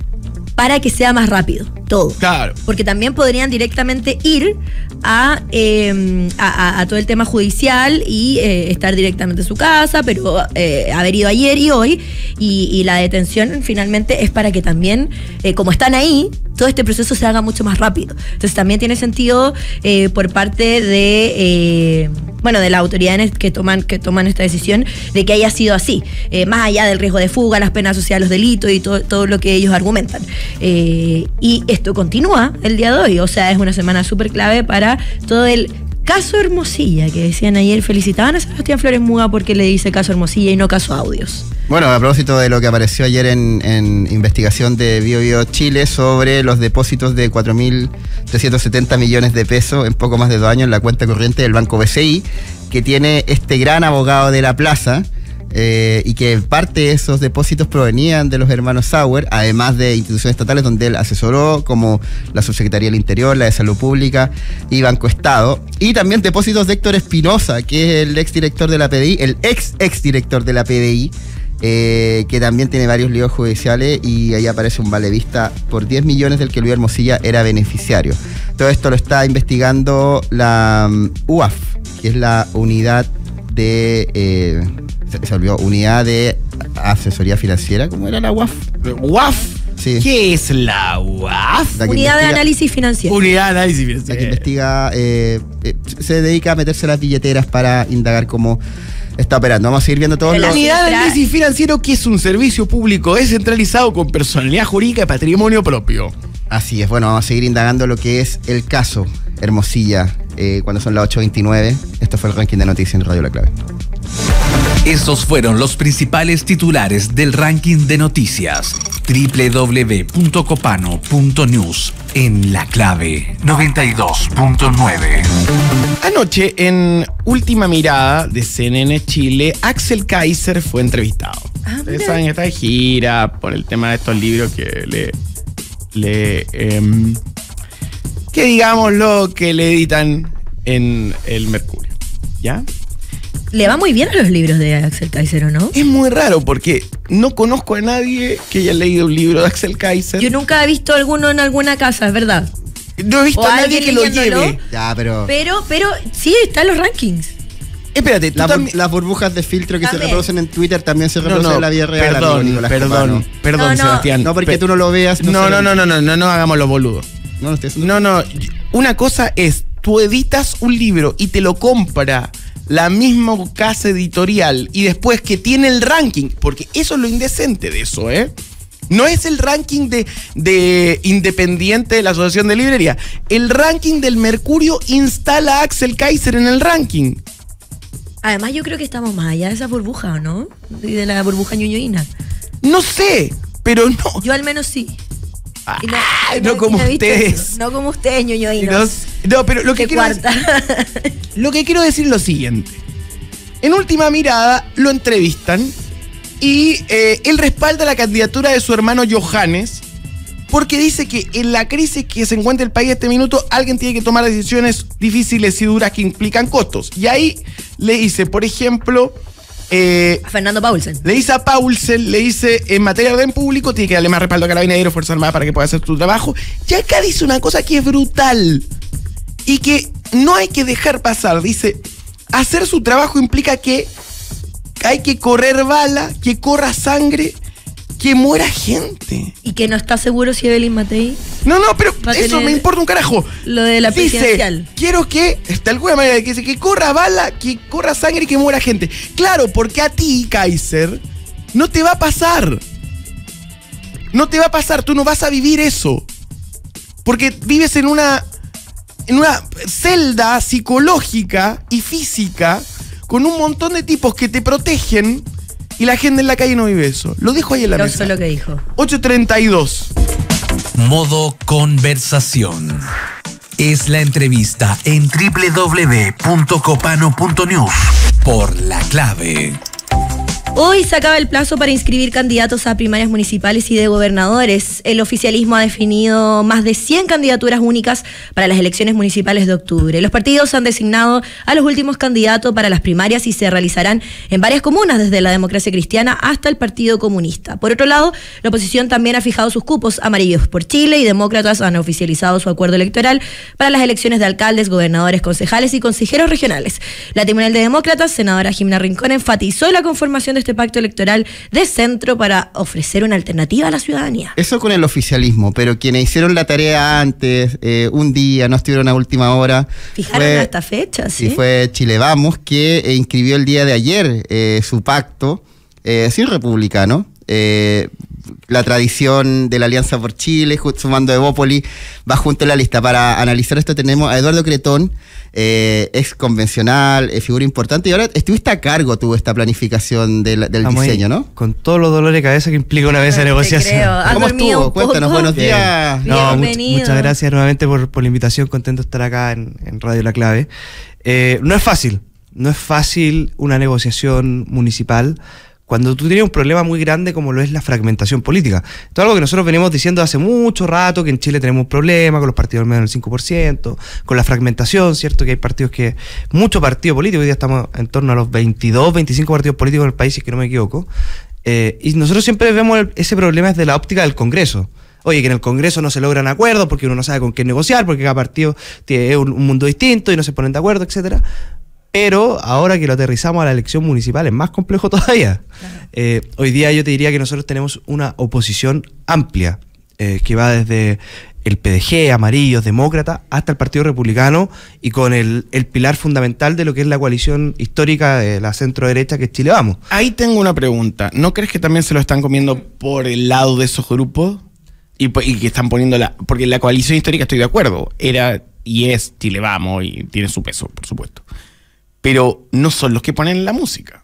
para que sea más rápido todo. Claro. Porque también podrían directamente ir a, eh, a, a todo el tema judicial y eh, estar directamente en su casa, pero eh, haber ido ayer y hoy, y, y la detención finalmente es para que también, eh, como están ahí, todo este proceso se haga mucho más rápido. Entonces también tiene sentido eh, por parte de eh, bueno, de las autoridades que toman, que toman esta decisión, de que haya sido así, eh, más allá del riesgo de fuga, las penas asociadas a los delitos y todo, todo lo que ellos argumentan. Eh, y esto continúa el día de hoy, o sea, es una semana súper clave para todo el caso Hermosilla, que decían ayer, felicitaban a Sebastián Flores Muga porque le dice caso Hermosilla y no caso Audios. Bueno, a propósito de lo que apareció ayer en, en investigación de Bio Bio Chile sobre los depósitos de cuatro mil trescientos setenta millones de pesos en poco más de dos años en la cuenta corriente del Banco B C I, que tiene este gran abogado de la plaza, eh, y que parte de esos depósitos provenían de los hermanos Sauer, además de instituciones estatales donde él asesoró, como la Subsecretaría del Interior, la de Salud Pública y Banco Estado, y también depósitos de Héctor Espinosa, que es el exdirector de la P D I, el ex exdirector de la P D I, Eh, que también tiene varios líos judiciales, y ahí aparece un vale vista por diez millones del que Luis Hermosilla era beneficiario. Todo esto lo está investigando la um, U A F, que es la unidad de eh, se, se olvidó, unidad de asesoría financiera. ¿Cómo era la U A F? ¿U A F? Sí. ¿Qué es la U A F? La Unidad de Análisis Financiero. Unidad de Análisis Financiero. La que investiga, eh, eh, se dedica a meterse las billeteras para indagar cómo está operando. Vamos a seguir viendo todos La los... Unidad de Análisis Financiero, que es un servicio público descentralizado con personalidad jurídica y patrimonio propio. Así es, bueno, vamos a seguir indagando lo que es el caso Hermosilla, eh, cuando son las ocho veintinueve. Esto fue el ranking de noticias en Radio La Clave. Estos fueron los principales titulares del ranking de noticias. doble u doble u doble u punto copano punto news en La Clave noventa y dos punto nueve. Anoche, en Última Mirada de C N N Chile, Axel Kaiser fue entrevistado. Ah, Ustedes mira. saben que está de gira por el tema de estos libros que le... le em, que digámoslo, que le editan en el Mercurio, ¿ya? Le va muy bien a los libros de Axel Kaiser, ¿o no? Es muy raro porque no conozco a nadie que haya leído un libro de Axel Kaiser. Yo nunca he visto alguno en alguna casa, es verdad. No he visto O a nadie alguien que lo leyéndolo. lleve. Ya, pero... Pero, pero sí, está en los rankings. Espérate, tú La bur- también... las burbujas de filtro que También. se reproducen en Twitter también se No, reproducen no, en la vida real. amigo perdón, Nicolás perdón, Copano. perdón, No, no. Sebastián. No porque Pe- tú no lo veas. No, se no, lo- no, no, no, no, no hagamos los boludos. No, no estoy haciendo- No, no, una cosa es, tú editas un libro y te lo compra la misma casa editorial y después que tiene el ranking, porque eso es lo indecente de eso, ¿eh? No es el ranking de, de independiente de la Asociación de Librería. El ranking del Mercurio instala a Axel Kaiser en el ranking. Además, yo creo que estamos más allá de esa burbuja, ¿o no? Y de la burbuja ñuñoína. No sé, pero no. Yo al menos sí. Ah, Y no, y no como y he visto ustedes. eso. No como ustedes, Y ñoñoínos. no, no, pero lo que, De quiero decir, cuarta. lo que quiero decir es lo siguiente. En Última Mirada lo entrevistan y eh, él respalda la candidatura de su hermano Johannes porque dice que en la crisis que se encuentra el país en este minuto alguien tiene que tomar decisiones difíciles y duras que implican costos. Y ahí le dice, por ejemplo... Eh, A Fernando Paulsen. Le dice a Paulsen, le dice, en materia de orden público, tiene que darle más respaldo a Carabineros, Fuerza Armada para que pueda hacer su trabajo. Y acá dice una cosa que es brutal y que no hay que dejar pasar. Dice, hacer su trabajo implica que hay que correr bala, que corra sangre, que muera gente. Y que no está seguro si Evelyn Matei, No, no, pero Va a eso tener me importa un carajo. lo de la Dice, presidencial. quiero que, de alguna manera, que dice que corra bala, que corra sangre y que muera gente. Claro, porque a ti, Kaiser, no te va a pasar. No te va a pasar, tú no vas a vivir eso. Porque vives en una, en una celda psicológica y física con un montón de tipos que te protegen y la gente en la calle no vive eso. Lo dejo ahí en la Pero mesa. eso es lo que dijo. ocho treinta y dos. Modo conversación. Es la entrevista en doble u doble u doble u punto copano punto news por La Clave. Hoy se acaba el plazo para inscribir candidatos a primarias municipales y de gobernadores. El oficialismo ha definido más de cien candidaturas únicas para las elecciones municipales de octubre. Los partidos han designado a los últimos candidatos para las primarias y se realizarán en varias comunas, desde la Democracia Cristiana hasta el Partido Comunista. Por otro lado, la oposición también ha fijado sus cupos. Amarillos por Chile y Demócratas han oficializado su acuerdo electoral para las elecciones de alcaldes, gobernadores, concejales y consejeros regionales. La tribunal de Demócratas, senadora Jimena Rincón, enfatizó la conformación de este pacto electoral de centro para ofrecer una alternativa a la ciudadanía. Eso con el oficialismo, pero quienes hicieron la tarea antes, eh, un día, no estuvieron a última hora. Fijaron fue, hasta fecha, ¿sí? Y fue Chile Vamos, que eh, inscribió el día de ayer eh, su pacto, eh, sin republicano. Eh, la tradición de la Alianza por Chile, sumando Evópoli, va junto en la lista. Para analizar esto tenemos a Eduardo Cretón, eh, ex convencional, eh, figura importante, y ahora estuviste a cargo tú esta planificación del, del diseño, ¿no? Con todos los dolores de cabeza que implica una mesa de Te negociación. creo. ¿Has ¿Cómo dormido estuvo? un poco? Cuéntanos, buenos Bien. días. No, much- Bienvenido. muchas gracias nuevamente por, por la invitación, contento de estar acá en, en Radio La Clave. Eh, no es fácil, no es fácil una negociación municipal cuando tú tienes un problema muy grande como lo es la fragmentación política. Esto es algo que nosotros venimos diciendo hace mucho rato, que en Chile tenemos un problema con los partidos al menos del cinco por ciento, con la fragmentación, ¿cierto? Que hay partidos que, muchos partidos políticos, hoy día estamos en torno a los veintidós, veinticinco partidos políticos en el país, si es que no me equivoco, eh, y nosotros siempre vemos el, ese problema desde la óptica del Congreso. Oye, que en el Congreso no se logran acuerdos porque uno no sabe con quién negociar, porque cada partido tiene un, un mundo distinto y no se ponen de acuerdo, etcétera. Pero ahora que lo aterrizamos a la elección municipal es más complejo todavía. Claro. Eh, hoy día yo te diría que nosotros tenemos una oposición amplia, eh, que va desde el P D G, Amarillos, Demócrata, hasta el Partido Republicano, y con el, el pilar fundamental de lo que es la coalición histórica de la centro-derecha, que es Chile Vamos. Ahí tengo una pregunta. ¿No crees que también se lo están comiendo por el lado de esos grupos? Y, y que están poniendo la... Porque la coalición histórica, estoy de acuerdo, era y es Chile Vamos y tiene su peso, por supuesto. Pero no son los que ponen la música.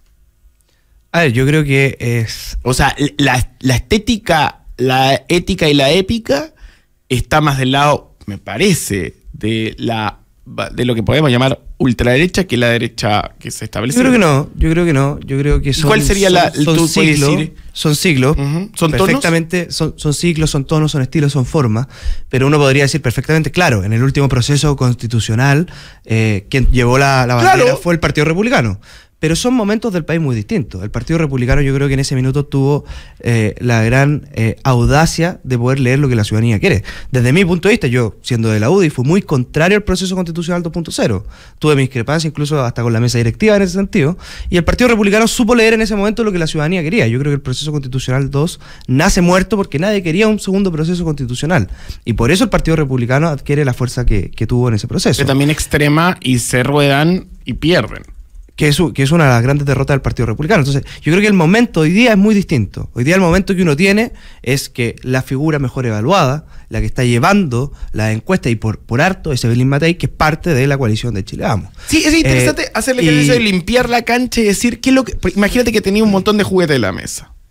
A ver, yo creo que es... O sea, la, la estética, la ética y la épica está más del lado, me parece, de la de lo que podemos llamar ultraderecha que la derecha que se establece. Yo creo que no, yo creo que no, yo creo que son... ¿Cuál sería la... Son, son siglos, decir? son siglos, Uh-huh. ¿Son perfectamente, son, son siglos, son tonos, son estilos, son formas, pero uno podría decir perfectamente, claro, en el último proceso constitucional, eh, quien llevó la, la bandera Claro. fue el Partido Republicano. Pero son momentos del país muy distintos. El Partido Republicano, yo creo que en ese minuto tuvo eh, la gran eh, audacia de poder leer lo que la ciudadanía quiere. Desde mi punto de vista, yo siendo de la U D I, fui muy contrario al proceso constitucional dos punto cero. Tuve mi discrepancia incluso hasta con la mesa directiva en ese sentido. Y el Partido Republicano supo leer en ese momento lo que la ciudadanía quería. Yo creo que el proceso constitucional dos nace muerto porque nadie quería un segundo proceso constitucional. Y por eso el Partido Republicano adquiere la fuerza que, que tuvo en ese proceso. Pero también extrema y se ruedan y pierden. Que es, que es una de las grandes derrotas del Partido Republicano. Entonces, yo creo que el momento hoy día es muy distinto. Hoy día el momento que uno tiene es que la figura mejor evaluada, la que está llevando la encuesta y por, por harto, es Evelyn Matei, que es parte de la coalición de Chile Vamos. Sí, es interesante Eh, hacerle y- ejercicio de limpiar la cancha y decir qué es lo que... Imagínate que tenía un montón de juguetes en la mesa.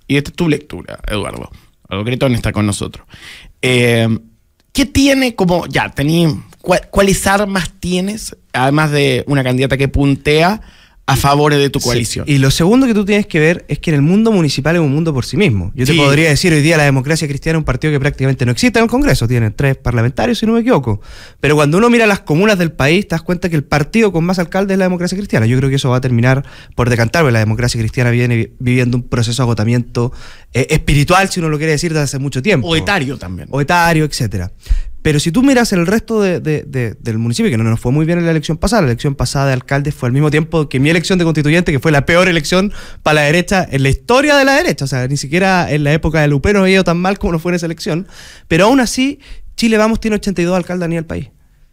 y esta es tu lectura, Eduardo, Eduardo Cretón está con nosotros, eh, ¿qué tiene como, ya, tení, cuál, ¿cuáles armas tienes, además de una candidata que puntea a favor de tu coalición? Sí. Y lo segundo que tú tienes que ver es que en el mundo municipal es un mundo por sí mismo. Yo te Sí. podría decir hoy día la Democracia Cristiana es un partido que prácticamente no existe en el Congreso, tienen tres parlamentarios si no me equivoco. Pero cuando uno mira las comunas del país te das cuenta que el partido con más alcaldes es la Democracia Cristiana. Yo creo que eso va a terminar por decantar, porque la Democracia Cristiana viene viviendo un proceso de agotamiento eh, espiritual, si uno lo quiere decir, desde hace mucho tiempo. O etario también. O etario, etcétera. Pero si tú miras el resto de, de, de, del municipio, que no nos fue muy bien en la elección pasada, la elección pasada de alcaldes fue al mismo tiempo que mi elección de constituyente, que fue la peor elección para la derecha en la historia de la derecha. O sea, ni siquiera en la época del U P nos había ido tan mal como nos fue en esa elección. Pero aún así, Chile Vamos tiene ochenta y dos alcaldes a nivel país.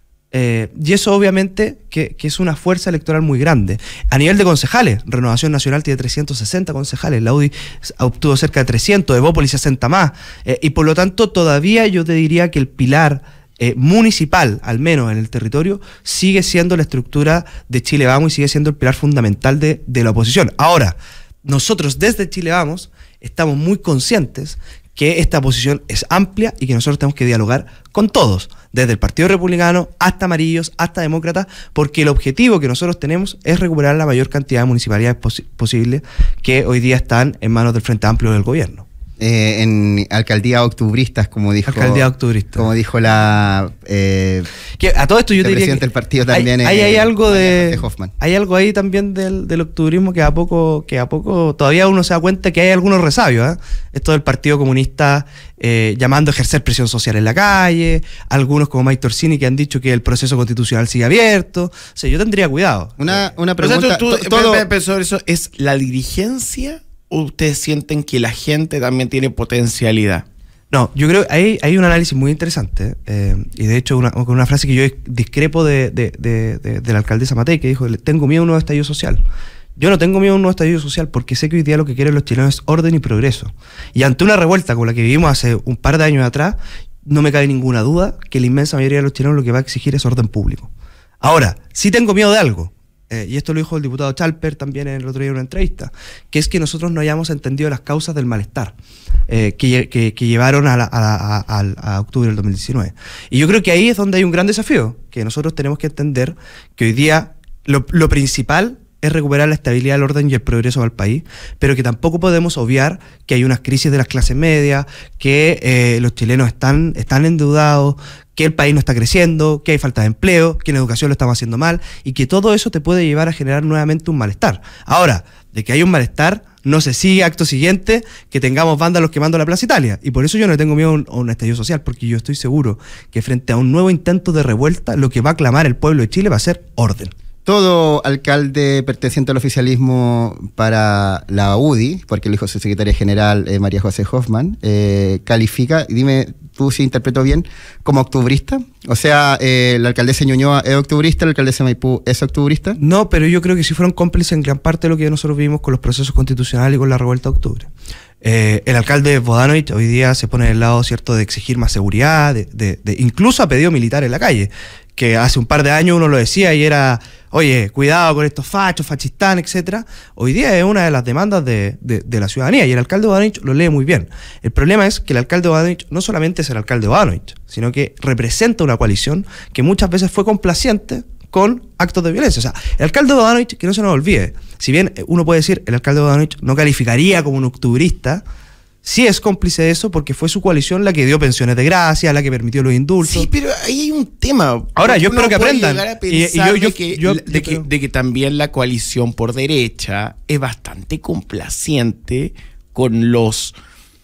Eh, y eso obviamente que, que es una fuerza electoral muy grande. A nivel de concejales, Renovación Nacional tiene trescientos sesenta concejales, la U D I obtuvo cerca de trescientos, Evópolis sesenta más, eh, y por lo tanto todavía yo te diría que el pilar eh, municipal, al menos en el territorio, sigue siendo la estructura de Chile Vamos y sigue siendo el pilar fundamental de, de la oposición. Ahora, nosotros desde Chile Vamos estamos muy conscientes que esta oposición es amplia y que nosotros tenemos que dialogar con todos, desde el Partido Republicano hasta amarillos, hasta demócratas, porque el objetivo que nosotros tenemos es recuperar la mayor cantidad de municipalidades posi- posibles que hoy día están en manos del Frente Amplio del gobierno. Eh, en alcaldías octubristas, como dijo, Alcaldía octubrista. como dijo la eh, Que a todo esto yo la te diría presidenta que del partido también, hay, hay, eh, hay algo María de José Hoffman. hay algo ahí también del, del octubrismo que a poco que a poco todavía uno se da cuenta que hay algunos resabios, ¿eh? Esto del Partido Comunista eh, llamando a ejercer presión social en la calle, algunos como Mike Torsini que han dicho que el proceso constitucional sigue abierto. O sea, yo tendría cuidado. Una, una O sea, pregunta. tú- tú- to- todo- pe- pe- sobre eso, ¿es la dirigencia o ustedes sienten que la gente también tiene potencialidad? No, yo creo que hay, hay un análisis muy interesante, eh, y de hecho una, con una frase que yo discrepo de, de, de, de, de la alcaldesa Matei, que dijo, tengo miedo a un nuevo estallido social. Yo no tengo miedo a un nuevo estallido social porque sé que hoy día lo que quieren los chilenos es orden y progreso. Y ante una revuelta como la que vivimos hace un par de años atrás, no me cabe ninguna duda que la inmensa mayoría de los chilenos lo que va a exigir es orden público. Ahora, sí tengo miedo de algo, eh, y esto lo dijo el diputado Chalper también en el otro día en una entrevista, que es que nosotros no hayamos entendido las causas del malestar eh, que, que, que llevaron a, la, a, a, a, a octubre del dos mil diecinueve. Y yo creo que ahí es donde hay un gran desafío, que nosotros tenemos que entender que hoy día lo, lo principal es recuperar la estabilidad, el orden y el progreso del país, pero que tampoco podemos obviar que hay unas crisis de las clases medias, que eh, los chilenos están, están endeudados, que el país no está creciendo, que hay falta de empleo, que en educación lo estamos haciendo mal, y que todo eso te puede llevar a generar nuevamente un malestar. Ahora, de que hay un malestar, no se sigue acto siguiente que tengamos vándalos quemando la Plaza Italia. Y por eso yo no tengo miedo a un, a un estallido social, porque yo estoy seguro que frente a un nuevo intento de revuelta, lo que va a clamar el pueblo de Chile va a ser orden. Todo alcalde perteneciente al oficialismo para la U D I, porque lo dijo su secretaria general eh, María José Hoffman, eh, califica, y dime tú si interpreto bien, como octubrista. O sea, eh, la alcaldesa Ñuñoa es octubrista, la alcaldesa Maipú es octubrista. No, pero yo creo que sí fueron cómplices en gran parte de lo que nosotros vimos con los procesos constitucionales y con la revuelta de octubre. Eh, el alcalde Bodanovich hoy día se pone del lado, cierto, de exigir más seguridad, de, de, de incluso ha pedido militar en la calle, que hace un par de años uno lo decía y era, oye, cuidado con estos fachos, fachistán, etcétera. Hoy día es una de las demandas de, de, de la ciudadanía y el alcalde Bodanovich lo lee muy bien. El problema es que el alcalde Bodanovich no solamente es el alcalde Bodanovich, sino que representa una coalición que muchas veces fue complaciente con actos de violencia. O sea, el alcalde Bodanovich, que no se nos olvide, si bien uno puede decir el alcalde Bodanovich no calificaría como un octubrista, sí es cómplice de eso porque fue su coalición la que dio pensiones de gracia, la que permitió los indultos. Sí, pero ahí hay un tema. Ahora, yo Uno espero que puede aprendan. llegar a Y- y pensar yo- yo- de, que, yo- de, yo que, creo- de que también la coalición por derecha es bastante complaciente con los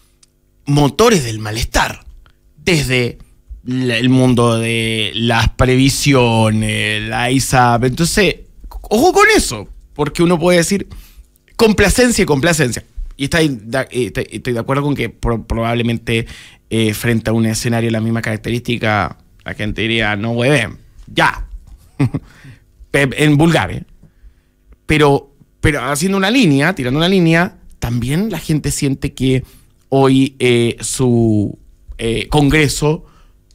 motores del malestar. Desde la- el mundo de las previsiones, la I S A P. Entonces, ojo con eso, porque uno puede decir complacencia y complacencia. Y estoy de, estoy, estoy de acuerdo con que pro, probablemente eh, frente a un escenario de la misma característica, la gente diría, no hueven, ya. En vulgar, ¿eh? Pero, pero haciendo una línea, tirando una línea, también la gente siente que hoy eh, su eh, Congreso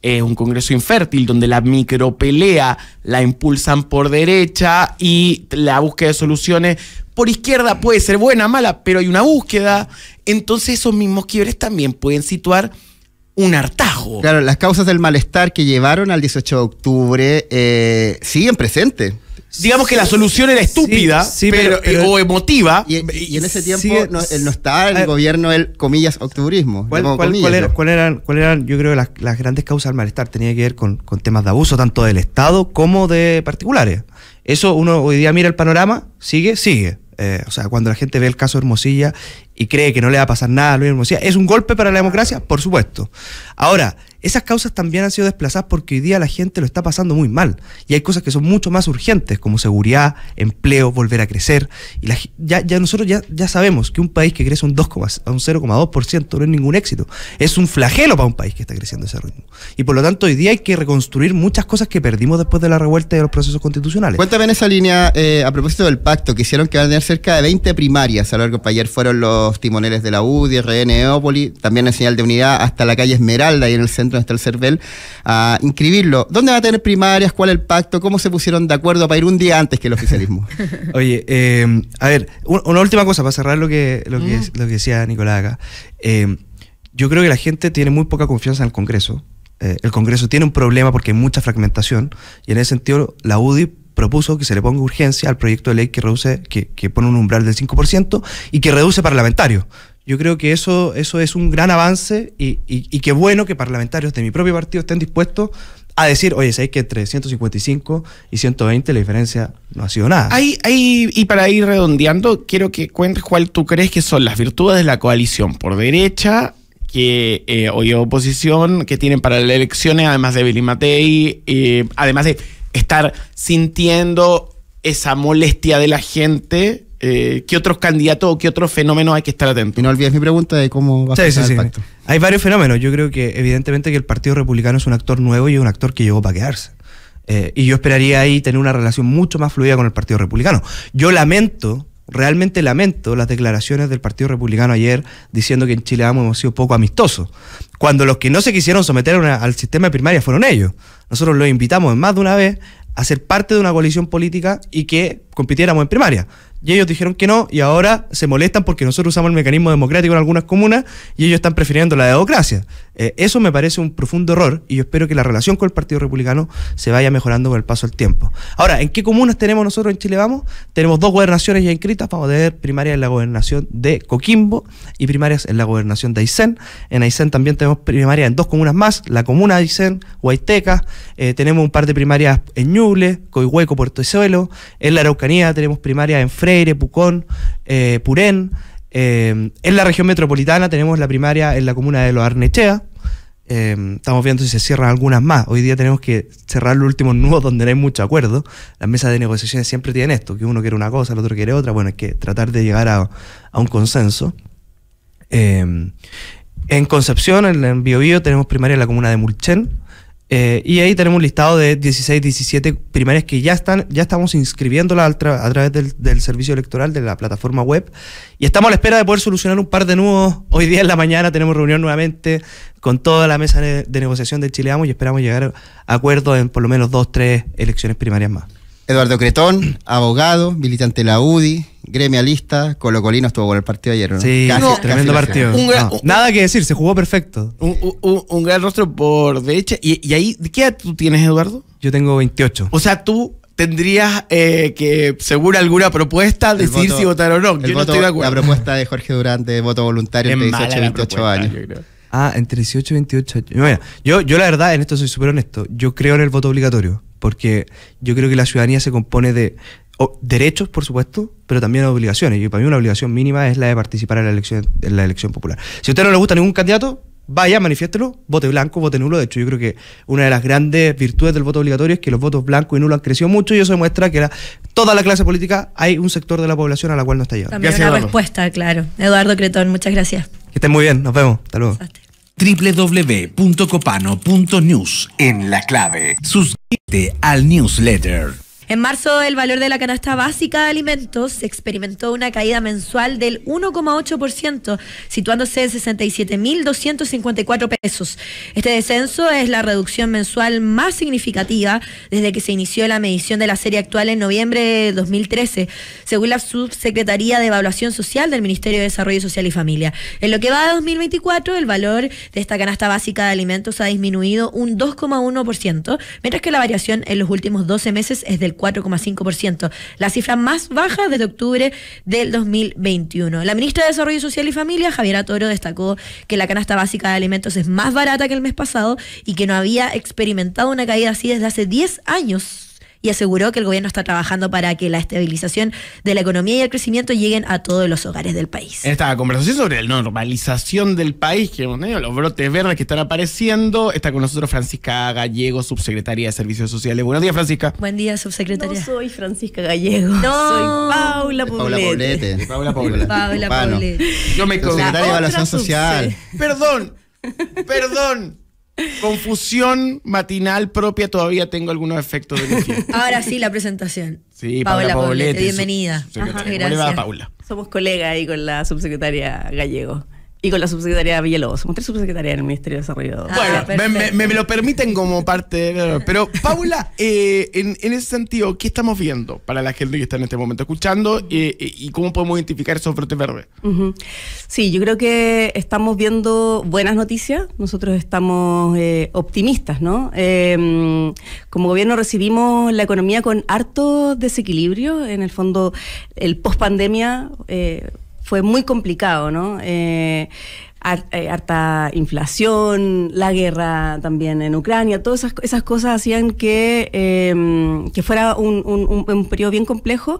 es un Congreso infértil donde la micropelea la impulsan por derecha y la búsqueda de soluciones por izquierda puede ser buena, mala, pero hay una búsqueda. Entonces esos mismos quiebres también pueden situar un hartazgo. Claro, las causas del malestar que llevaron al dieciocho de octubre eh, siguen presentes. Digamos que la solución era estúpida, sí, sí, pero, pero, pero, o emotiva. Y, y en ese tiempo sigue, no, no estaba en el gobierno el, comillas, octubrismo. ¿Cuál, cuál, comillas, cuál, era, cuál, eran, ¿Cuál eran, yo creo, las, las grandes causas del malestar? Tenía que ver con, con temas de abuso, tanto del Estado como de particulares. Eso uno hoy día mira el panorama, sigue, sigue. Eh, o sea, cuando la gente ve el caso Hermosilla y cree que no le va a pasar nada a Luis Hermosilla, ¿es un golpe para la democracia? Por supuesto. Ahora, esas causas también han sido desplazadas porque hoy día la gente lo está pasando muy mal. Y hay cosas que son mucho más urgentes, como seguridad, empleo, volver a crecer. Y la, ya, ya nosotros ya, ya sabemos que un país que crece un, dos, un cero coma dos por ciento no es ningún éxito. Es un flagelo para un país que está creciendo a ese ritmo. Y por lo tanto, hoy día hay que reconstruir muchas cosas que perdimos después de la revuelta y de los procesos constitucionales. Cuéntame en esa línea, eh, a propósito del pacto, que hicieron que van a tener cerca de veinte primarias. A lo largo de ayer fueron los timoneles de la U D I, R N, Eópoli, también en señal de unidad hasta la calle Esmeralda, ahí en el centro donde está el CERVEL, a inscribirlo. ¿Dónde va a tener primarias? ¿Cuál es el pacto? ¿Cómo se pusieron de acuerdo para ir un día antes que el oficialismo? Oye, eh, a ver, una última cosa para cerrar lo que, lo que, mm. lo que decía Nicolás acá. Eh, yo creo que la gente tiene muy poca confianza en el Congreso. Eh, el Congreso tiene un problema porque hay mucha fragmentación y en ese sentido la U D I propuso que se le ponga urgencia al proyecto de ley que reduce, que, que pone un umbral del cinco por ciento y que reduce parlamentarios. Yo creo que eso, eso es un gran avance y, y, y qué bueno que parlamentarios de mi propio partido estén dispuestos a decir, oye, ¿sabéis que entre ciento cincuenta y cinco y ciento veinte la diferencia no ha sido nada? Hay, hay, y para ir redondeando, quiero que cuentes cuál tú crees que son las virtudes de la coalición por derecha, que eh, hoy oposición, que tienen para las elecciones, además de Billy Matei, eh, además de estar sintiendo esa molestia de la gente. Eh, ¿Qué otros candidatos o qué otros fenómenos hay que estar atentos? Y no olvides mi pregunta de cómo va a sí, funcionar sí, el sí. pacto. Hay varios fenómenos. Yo creo que evidentemente que el Partido Republicano es un actor nuevo y es un actor que llegó para quedarse. Eh, y yo esperaría ahí tener una relación mucho más fluida con el Partido Republicano. Yo lamento, realmente lamento las declaraciones del Partido Republicano ayer diciendo que en Chile Vamos hemos sido poco amistosos, cuando los que no se quisieron someter a una, al sistema de primaria fueron ellos. Nosotros los invitamos más de una vez a ser parte de una coalición política y que compitiéramos en primaria. Y ellos dijeron que no, y ahora se molestan porque nosotros usamos el mecanismo democrático en algunas comunas y ellos están prefiriendo la democracia. Eh, eso me parece un profundo error y yo espero que la relación con el Partido Republicano se vaya mejorando con el paso del tiempo. Ahora, ¿en qué comunas tenemos nosotros en Chile Vamos? Tenemos dos gobernaciones ya inscritas, vamos a tener primarias en la gobernación de Coquimbo y primarias en la gobernación de Aysén. En Aysén también tenemos primarias en dos comunas más, la comuna de Aysén, Huayteca, eh, tenemos un par de primarias en Ñuble, Coihueco, Puerto Isuelo, en la Araucanía tenemos primarias en Freire, Pucón, eh, Purén. Eh, en la región metropolitana tenemos la primaria en la comuna de Los Arnechea. Eh, estamos viendo si se cierran algunas más. Hoy día tenemos que cerrar los últimos nudos donde no hay mucho acuerdo. Las mesas de negociaciones siempre tienen esto, que uno quiere una cosa, el otro quiere otra. Bueno, hay que tratar de llegar a, a un consenso. Eh, en Concepción, en, en Biobío, tenemos primaria en la comuna de Mulchen. Eh, y ahí tenemos un listado de dieciséis, diecisiete primarias que ya están, ya estamos inscribiéndolas a, tra a través del, del servicio electoral de la plataforma web y estamos a la espera de poder solucionar un par de nudos. Hoy día en la mañana tenemos reunión nuevamente con toda la mesa de, de negociación del Chile Vamos y esperamos llegar a acuerdos en por lo menos dos, tres elecciones primarias más. Eduardo Cretón, abogado, militante de la U D I, gremialista, colocolino, estuvo con el partido ayer, ¿no? Sí, casi, no, casi tremendo partido. Un gran, no, nada que decir, se jugó perfecto. Un, un, un gran rostro por derecha. ¿Y, y ahí qué edad tú tienes, Eduardo? Yo tengo veintiocho. O sea, tú tendrías eh, que, según alguna propuesta, el decir voto, si votar o no. Yo voto, no estoy de acuerdo. La propuesta de Jorge Durán de voto voluntario entre dieciocho y veintiocho años. Ah, entre dieciocho y veintiocho años. Bueno, yo, yo la verdad, en esto soy súper honesto, yo creo en el voto obligatorio, porque yo creo que la ciudadanía se compone de o, derechos, por supuesto, pero también obligaciones. Y para mí una obligación mínima es la de participar en la elección, en la elección popular. Si a usted no le gusta ningún candidato, vaya, manifiéstelo, vote blanco, vote nulo. De hecho, yo creo que una de las grandes virtudes del voto obligatorio es que los votos blancos y nulos han crecido mucho y eso demuestra que la, toda la clase política hay un sector de la población a la cual no está llegando. También gracias, una Eduardo. respuesta, claro. Eduardo Cretón, muchas gracias. Que estén muy bien, nos vemos. Hasta luego. doble u doble u doble u punto copano punto news en la clave. Suscríbete al newsletter. En marzo, el valor de la canasta básica de alimentos experimentó una caída mensual del uno coma ocho por ciento, situándose en sesenta y siete mil doscientos cincuenta y cuatro pesos. Este descenso es la reducción mensual más significativa desde que se inició la medición de la serie actual en noviembre de dos mil trece, según la Subsecretaría de Evaluación Social del Ministerio de Desarrollo Social y Familia. En lo que va de dos mil veinticuatro, el valor de esta canasta básica de alimentos ha disminuido un dos coma uno por ciento, mientras que la variación en los últimos doce meses es del cuatro coma cinco por ciento, la cifra más baja desde octubre del dos mil veintiuno. La ministra de Desarrollo Social y Familia, Javiera Toro, destacó que la canasta básica de alimentos es más barata que el mes pasado y que no había experimentado una caída así desde hace diez años. Y aseguró que el gobierno está trabajando para que la estabilización de la economía y el crecimiento lleguen a todos los hogares del país. En esta conversación sobre la normalización del país, que hemos tenido, los brotes verdes que están apareciendo, está con nosotros Francisca Gallego, subsecretaria de Servicios Sociales. Buenos días, Francisca. Buen día, subsecretaria. No soy Francisca Gallego, no. soy Paula Paula Poblete. Poblete. Paula Poblete. Paula Pano. Poblete. Yo me Secretaria de Evaluación Social. Perdón, perdón. Confusión matinal propia, todavía tengo algunos efectos de mi fiesta. Ahora sí, la presentación. Sí, Paula Paula Poblete, Poblete, bienvenida. su- secretaria. Ajá, ¿Cómo le va, gracias. Paula? Somos colegas ahí con la subsecretaria Gallego y con la subsecretaria Villalobos. Somos tres subsecretarias en el Ministerio de Desarrollo. Ah, Bueno, me, me- perfecto. me lo permiten como parte de... Pero, Paula, eh, en, en ese sentido, ¿qué estamos viendo para la gente que está en este momento escuchando eh, eh, y cómo podemos identificar esos brotes verdes? Ujú. Sí, yo creo que estamos viendo buenas noticias. Nosotros estamos eh, optimistas, ¿no? Eh, como gobierno recibimos la economía con harto desequilibrio. En el fondo, el post-pandemia eh, fue muy complicado, ¿no? Eh, har- eh, harta inflación, la guerra también en Ucrania, todas esas, esas cosas hacían que, eh, que fuera un, un, un, un periodo bien complejo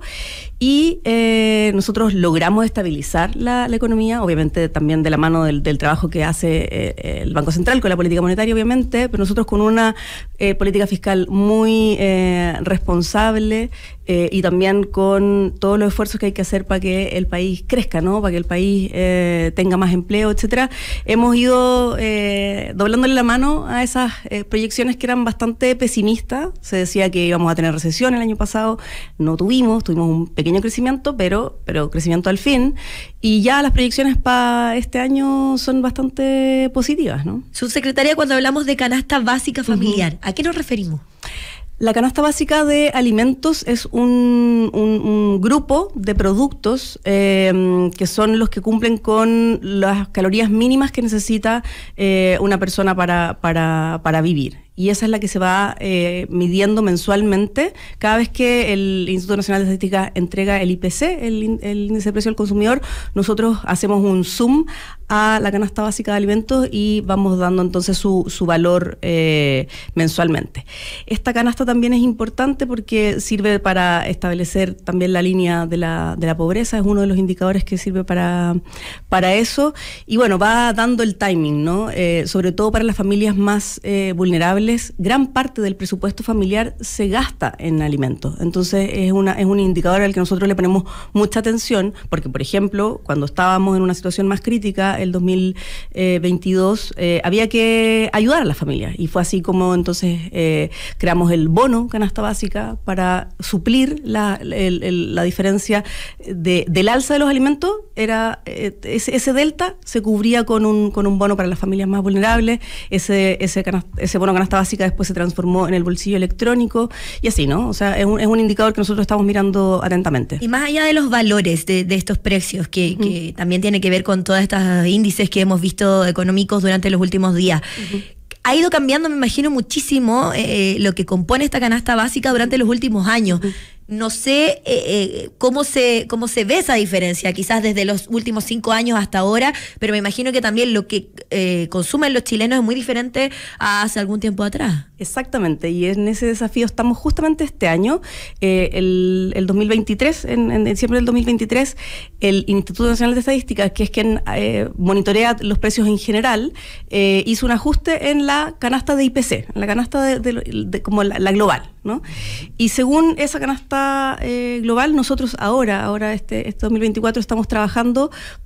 y eh, nosotros logramos estabilizar la, la economía, obviamente también de la mano del, del trabajo que hace eh, el Banco Central con la política monetaria, obviamente, pero nosotros con una eh, política fiscal muy eh, responsable eh, y también con todos los esfuerzos que hay que hacer para que el país crezca, ¿no? Para que el país eh, tenga más empleo, etcétera. Hemos ido eh, doblándole la mano a esas eh, proyecciones que eran bastante pesimistas. Se decía que íbamos a tener recesión el año pasado, no tuvimos, tuvimos un pequeño crecimiento, pero, pero crecimiento al fin. Y ya las proyecciones para este año son bastante positivas, ¿no? Subsecretaria, cuando hablamos de canasta básica familiar, ¿a qué nos referimos? La canasta básica de alimentos es un, un, un grupo de productos eh, que son los que cumplen con las calorías mínimas que necesita eh, una persona para, para, para vivir. Y esa es la que se va eh, midiendo mensualmente. Cada vez que el Instituto Nacional de Estadística entrega el I P C, el, in- el índice de precio del consumidor, nosotros hacemos un zoom a la canasta básica de alimentos y vamos dando entonces su, su valor eh, mensualmente. Esta canasta también es importante porque sirve para establecer también la línea de la, de la pobreza, es uno de los indicadores que sirve para, para eso. Y bueno, va dando el timing, ¿no? Eh, sobre todo para las familias más eh, vulnerables, gran parte del presupuesto familiar se gasta en alimentos. Entonces es, una, es un indicador al que nosotros le ponemos mucha atención, porque por ejemplo, cuando estábamos en una situación más crítica, el dos mil veintidós, eh, había que ayudar a las familias. Y fue así como entonces eh, creamos el bono canasta básica para suplir la, el, el, la diferencia de, del alza de los alimentos. Era eh, ese, ese delta se cubría con un, con un bono para las familias más vulnerables. Ese, ese, canasta, ese bono canasta básica después se transformó en el bolsillo electrónico y así, ¿no? O sea, es un, es un indicador que nosotros estamos mirando atentamente. Y más allá de los valores de, de estos precios, que, que Mm. también tiene que ver con todos estos índices que hemos visto económicos durante los últimos días, uh-huh. ha ido cambiando, me imagino, muchísimo eh, lo que compone esta canasta básica durante los últimos años. Uh-huh. No sé eh, eh, cómo se cómo se ve esa diferencia, quizás desde los últimos cinco años hasta ahora, pero me imagino que también lo que eh, consumen los chilenos es muy diferente a hace algún tiempo atrás. Exactamente, y en ese desafío estamos justamente este año, eh, el, el dos mil veintitrés, en, en diciembre del dos mil veintitrés, el Instituto Nacional de Estadística, que es quien eh, monitorea los precios en general, eh, hizo un ajuste en la canasta de I P C, en la canasta de, de, de como la, la global, ¿no? Y según esa canasta eh, global, nosotros ahora, ahora este, este dos mil veinticuatro estamos trabajando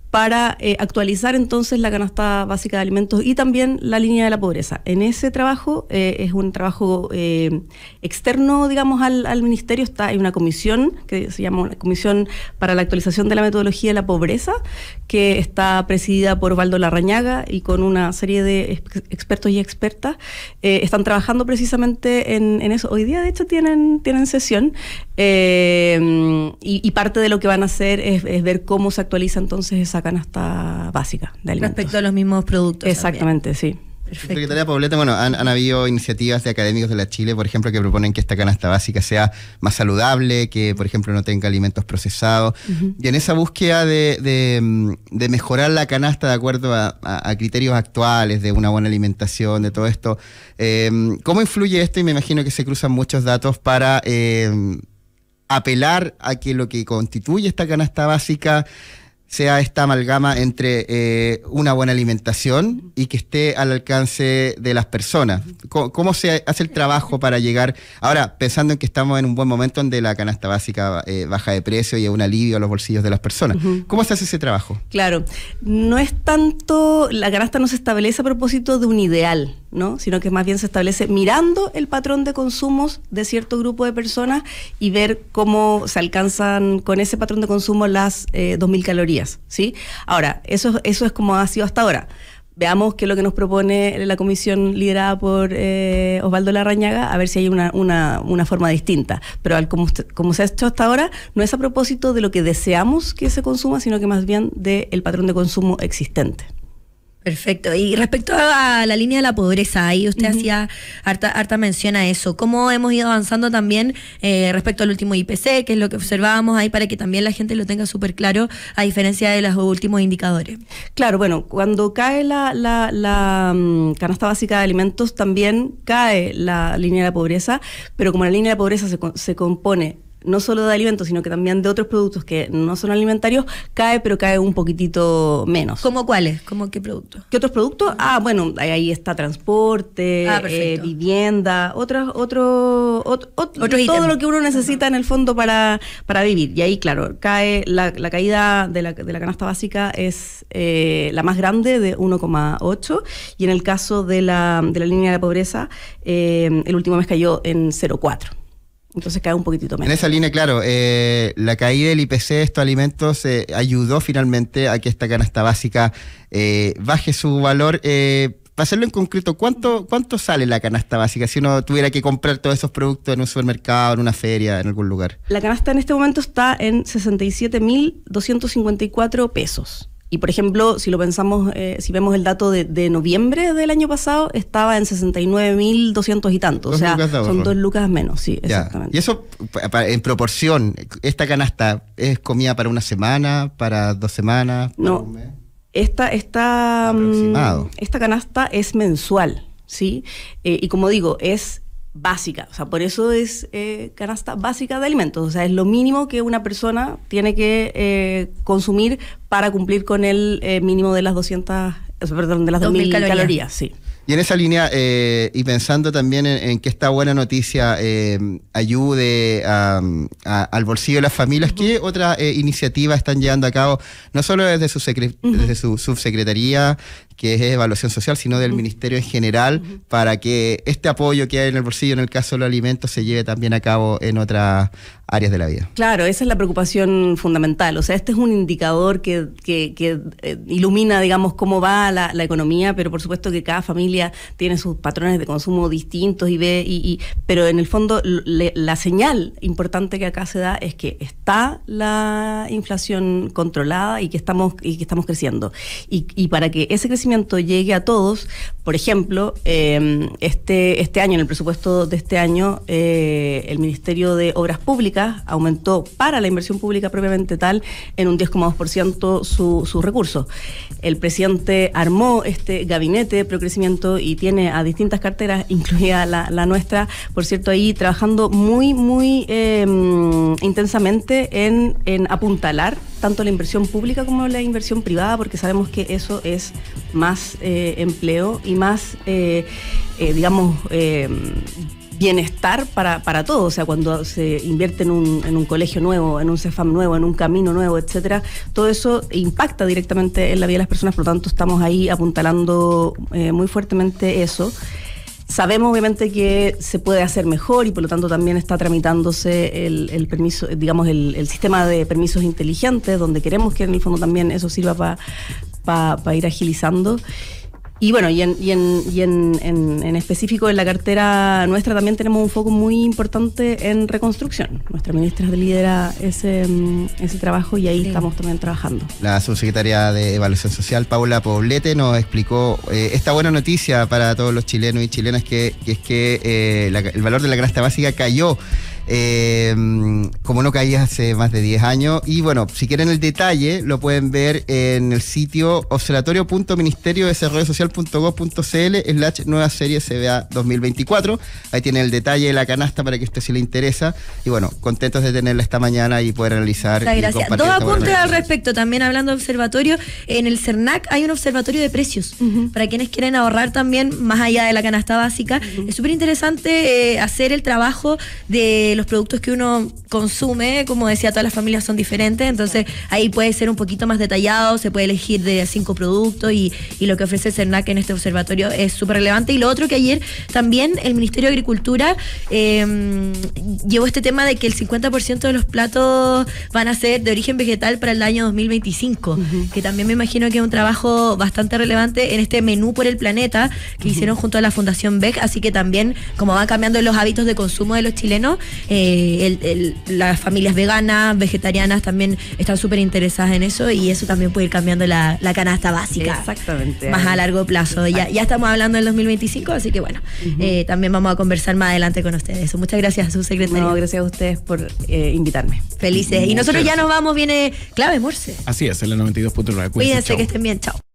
para eh, actualizar entonces la canasta básica de alimentos y también la línea de la pobreza. En ese trabajo, eh, es un trabajo eh, externo, digamos, al, al ministerio. Está, hay una comisión que se llama una Comisión para la Actualización de la Metodología de la Pobreza, que está presidida por Osvaldo Larrañaga y con una serie de ex expertos y expertas. Eh, están trabajando precisamente en, en eso. Hoy día, de hecho, tienen, tienen sesión eh, y, y parte de lo que van a hacer es, es ver cómo se actualiza entonces esa canasta básica de alimentos. Respecto a los mismos productos. Exactamente, también. Sí. Perfecto. Secretaría Poblete, bueno, han, han habido iniciativas de académicos de la Chile, por ejemplo, que proponen que esta canasta básica sea más saludable, que, por ejemplo, no tenga alimentos procesados. Uh-huh. Y en esa búsqueda de, de, de mejorar la canasta de acuerdo a, a, a criterios actuales, de una buena alimentación, de todo esto, eh, ¿cómo influye esto? Y me imagino que se cruzan muchos datos para eh, apelar a que lo que constituye esta canasta básica sea esta amalgama entre eh, una buena alimentación y que esté al alcance de las personas. ¿Cómo, cómo se hace el trabajo para llegar? Ahora, pensando en que estamos en un buen momento donde la canasta básica eh, baja de precio y es un alivio a los bolsillos de las personas. Uh-huh. ¿Cómo se hace ese trabajo? Claro, no es tanto, la canasta no se establece a propósito de un ideal, ¿no? Sino que más bien se establece mirando el patrón de consumos de cierto grupo de personas y ver cómo se alcanzan con ese patrón de consumo las eh, dos mil calorías. ¿Sí? Ahora, eso, eso es como ha sido hasta ahora. Veamos qué es lo que nos propone la comisión liderada por eh, Osvaldo Larrañaga, a ver si hay una, una, una forma distinta. Pero al, como, usted, como se ha hecho hasta ahora, no es a propósito de lo que deseamos que se consuma, sino que más bien del patrón de consumo existente. Perfecto. Y respecto a la línea de la pobreza, ahí usted uh-huh. hacía harta, harta mención a eso. ¿Cómo hemos ido avanzando también eh, respecto al último I P C, que es lo que observábamos ahí para que también la gente lo tenga súper claro, a diferencia de los últimos indicadores? Claro, bueno, cuando cae la, la, la um, canasta básica de alimentos, también cae la línea de la pobreza, pero como la línea de la pobreza se, se compone no solo de alimentos, sino que también de otros productos que no son alimentarios, cae, pero cae un poquitito menos. ¿Cómo cuáles? ¿Cómo qué productos? ¿Qué otros productos? Ah, bueno, ahí está transporte, ah, eh, vivienda, otros, otro, otro, otro, todo ítems. Lo que uno necesita en el fondo para, para vivir. Y ahí, claro, cae la, la caída de la, de la canasta básica es eh, la más grande, de uno coma ocho, y en el caso de la, de la línea de la pobreza, eh, el último mes cayó en cero coma cuatro. Entonces cae un poquitito menos. En esa línea, claro, eh, la caída del I P C de estos alimentos eh, ayudó finalmente a que esta canasta básica eh, baje su valor. Eh, para hacerlo en concreto, ¿cuánto, ¿cuánto sale la canasta básica si uno tuviera que comprar todos esos productos en un supermercado, en una feria, en algún lugar? La canasta en este momento está en sesenta y siete mil doscientos cincuenta y cuatro pesos. Y, por ejemplo, si lo pensamos, eh, si vemos el dato de, de noviembre del año pasado, estaba en sesenta y nueve mil doscientos y tanto. O sea, son dos lucas menos, sí, ya. Exactamente. Y eso, en proporción, ¿esta canasta es comida para una semana, para dos semanas, para no, un mes? Esta, esta, esta canasta es mensual, ¿sí? Eh, y como digo, es básica, o sea, por eso es eh, canasta básica de alimentos, o sea, es lo mínimo que una persona tiene que eh, consumir para cumplir con el eh, mínimo de las doscientas, perdón, de las dos mil calorías. calorías, sí. Y en esa línea, eh, y pensando también en, en que esta buena noticia eh, ayude a, a, al bolsillo de las familias, uh-huh. ¿qué otras eh, iniciativas están llevando a cabo, no solo desde su, secre- uh-huh. desde su subsecretaría, que es evaluación social, sino del uh-huh. ministerio en general, uh-huh. para que este apoyo que hay en el bolsillo, en el caso de los alimentos, se lleve también a cabo en otras áreas de la vida? Claro, esa es la preocupación fundamental. O sea, este es un indicador que, que, que eh, ilumina, digamos, cómo va la, la economía, pero por supuesto que cada familia tiene sus patrones de consumo distintos y ve, y, y, pero en el fondo le, la señal importante que acá se da es que está la inflación controlada y que estamos, y que estamos creciendo. Y, y para que ese crecimiento llegue a todos, por ejemplo, eh, este, este año, en el presupuesto de este año, eh, el Ministerio de Obras Públicas aumentó para la inversión pública propiamente tal en un diez coma dos por ciento sus su recursos. El presidente armó este gabinete de procrecimiento y tiene a distintas carteras, incluida la, la nuestra, por cierto, ahí trabajando muy, muy eh, intensamente en, en apuntalar tanto la inversión pública como la inversión privada, porque sabemos que eso es más eh, empleo y más, eh, eh, digamos, eh, bienestar para, para todos. O sea, cuando se invierte en un, en un colegio nuevo, en un CEFAM nuevo, en un camino nuevo, etcétera, todo eso impacta directamente en la vida de las personas, por lo tanto estamos ahí apuntalando eh, muy fuertemente eso. Sabemos obviamente que se puede hacer mejor y por lo tanto también está tramitándose el, el permiso, digamos, el, el sistema de permisos inteligentes, donde queremos que en el fondo también eso sirva para pa, pa ir agilizando. Y bueno, y, en, y, en, y en, en, en específico en la cartera nuestra también tenemos un foco muy importante en reconstrucción. Nuestra ministra lidera ese, ese trabajo y ahí sí. estamos también trabajando. La subsecretaria de Evaluación Social, Paula Poblete, nos explicó eh, esta buena noticia para todos los chilenos y chilenas, que, que es que eh, la, el valor de la canasta básica cayó. Eh, como no caía hace más de diez años. Y bueno, si quieren el detalle, lo pueden ver en el sitio observatorio punto ministerio de desarrollo social punto gov punto cl slash nueva serie C B A dos mil veinticuatro. Ahí tienen el detalle de la canasta para que a usted si le interesa. Y bueno, contentos de tenerla esta mañana y poder analizar. Muchas gracias. Dos apuntes al respecto. También hablando de observatorio, en el CERNAC hay un observatorio de precios. Uh-huh. Para quienes quieren ahorrar también, más allá de la canasta básica. Uh-huh. Es súper interesante eh, hacer el trabajo de los productos que uno consume. Como decía, todas las familias son diferentes, entonces ahí puede ser un poquito más detallado, se puede elegir de cinco productos y, y lo que ofrece el CERNAC en este observatorio es súper relevante. Y lo otro, que ayer también el Ministerio de Agricultura eh, llevó este tema de que el cincuenta por ciento de los platos van a ser de origen vegetal para el año dos mil veinticinco, uh-huh. que también me imagino que es un trabajo bastante relevante en este menú por el planeta que uh-huh. hicieron junto a la Fundación B E C, así que también como van cambiando los hábitos de consumo de los chilenos, eh, el, el, las familias veganas, vegetarianas también están súper interesadas en eso, y eso también puede ir cambiando la, la canasta básica. Exactamente. Más a largo plazo. Ya, ya estamos hablando del dos mil veinticinco, así que bueno, uh-huh. eh, también vamos a conversar más adelante con ustedes. Muchas gracias, subsecretaria. No, gracias a ustedes por eh, invitarme. Felices. Muchas y nosotros gracias. ya nos vamos, viene Clave Morse. Así es, en la noventa y dos punto nueve. Cuídense, que estén bien, chao.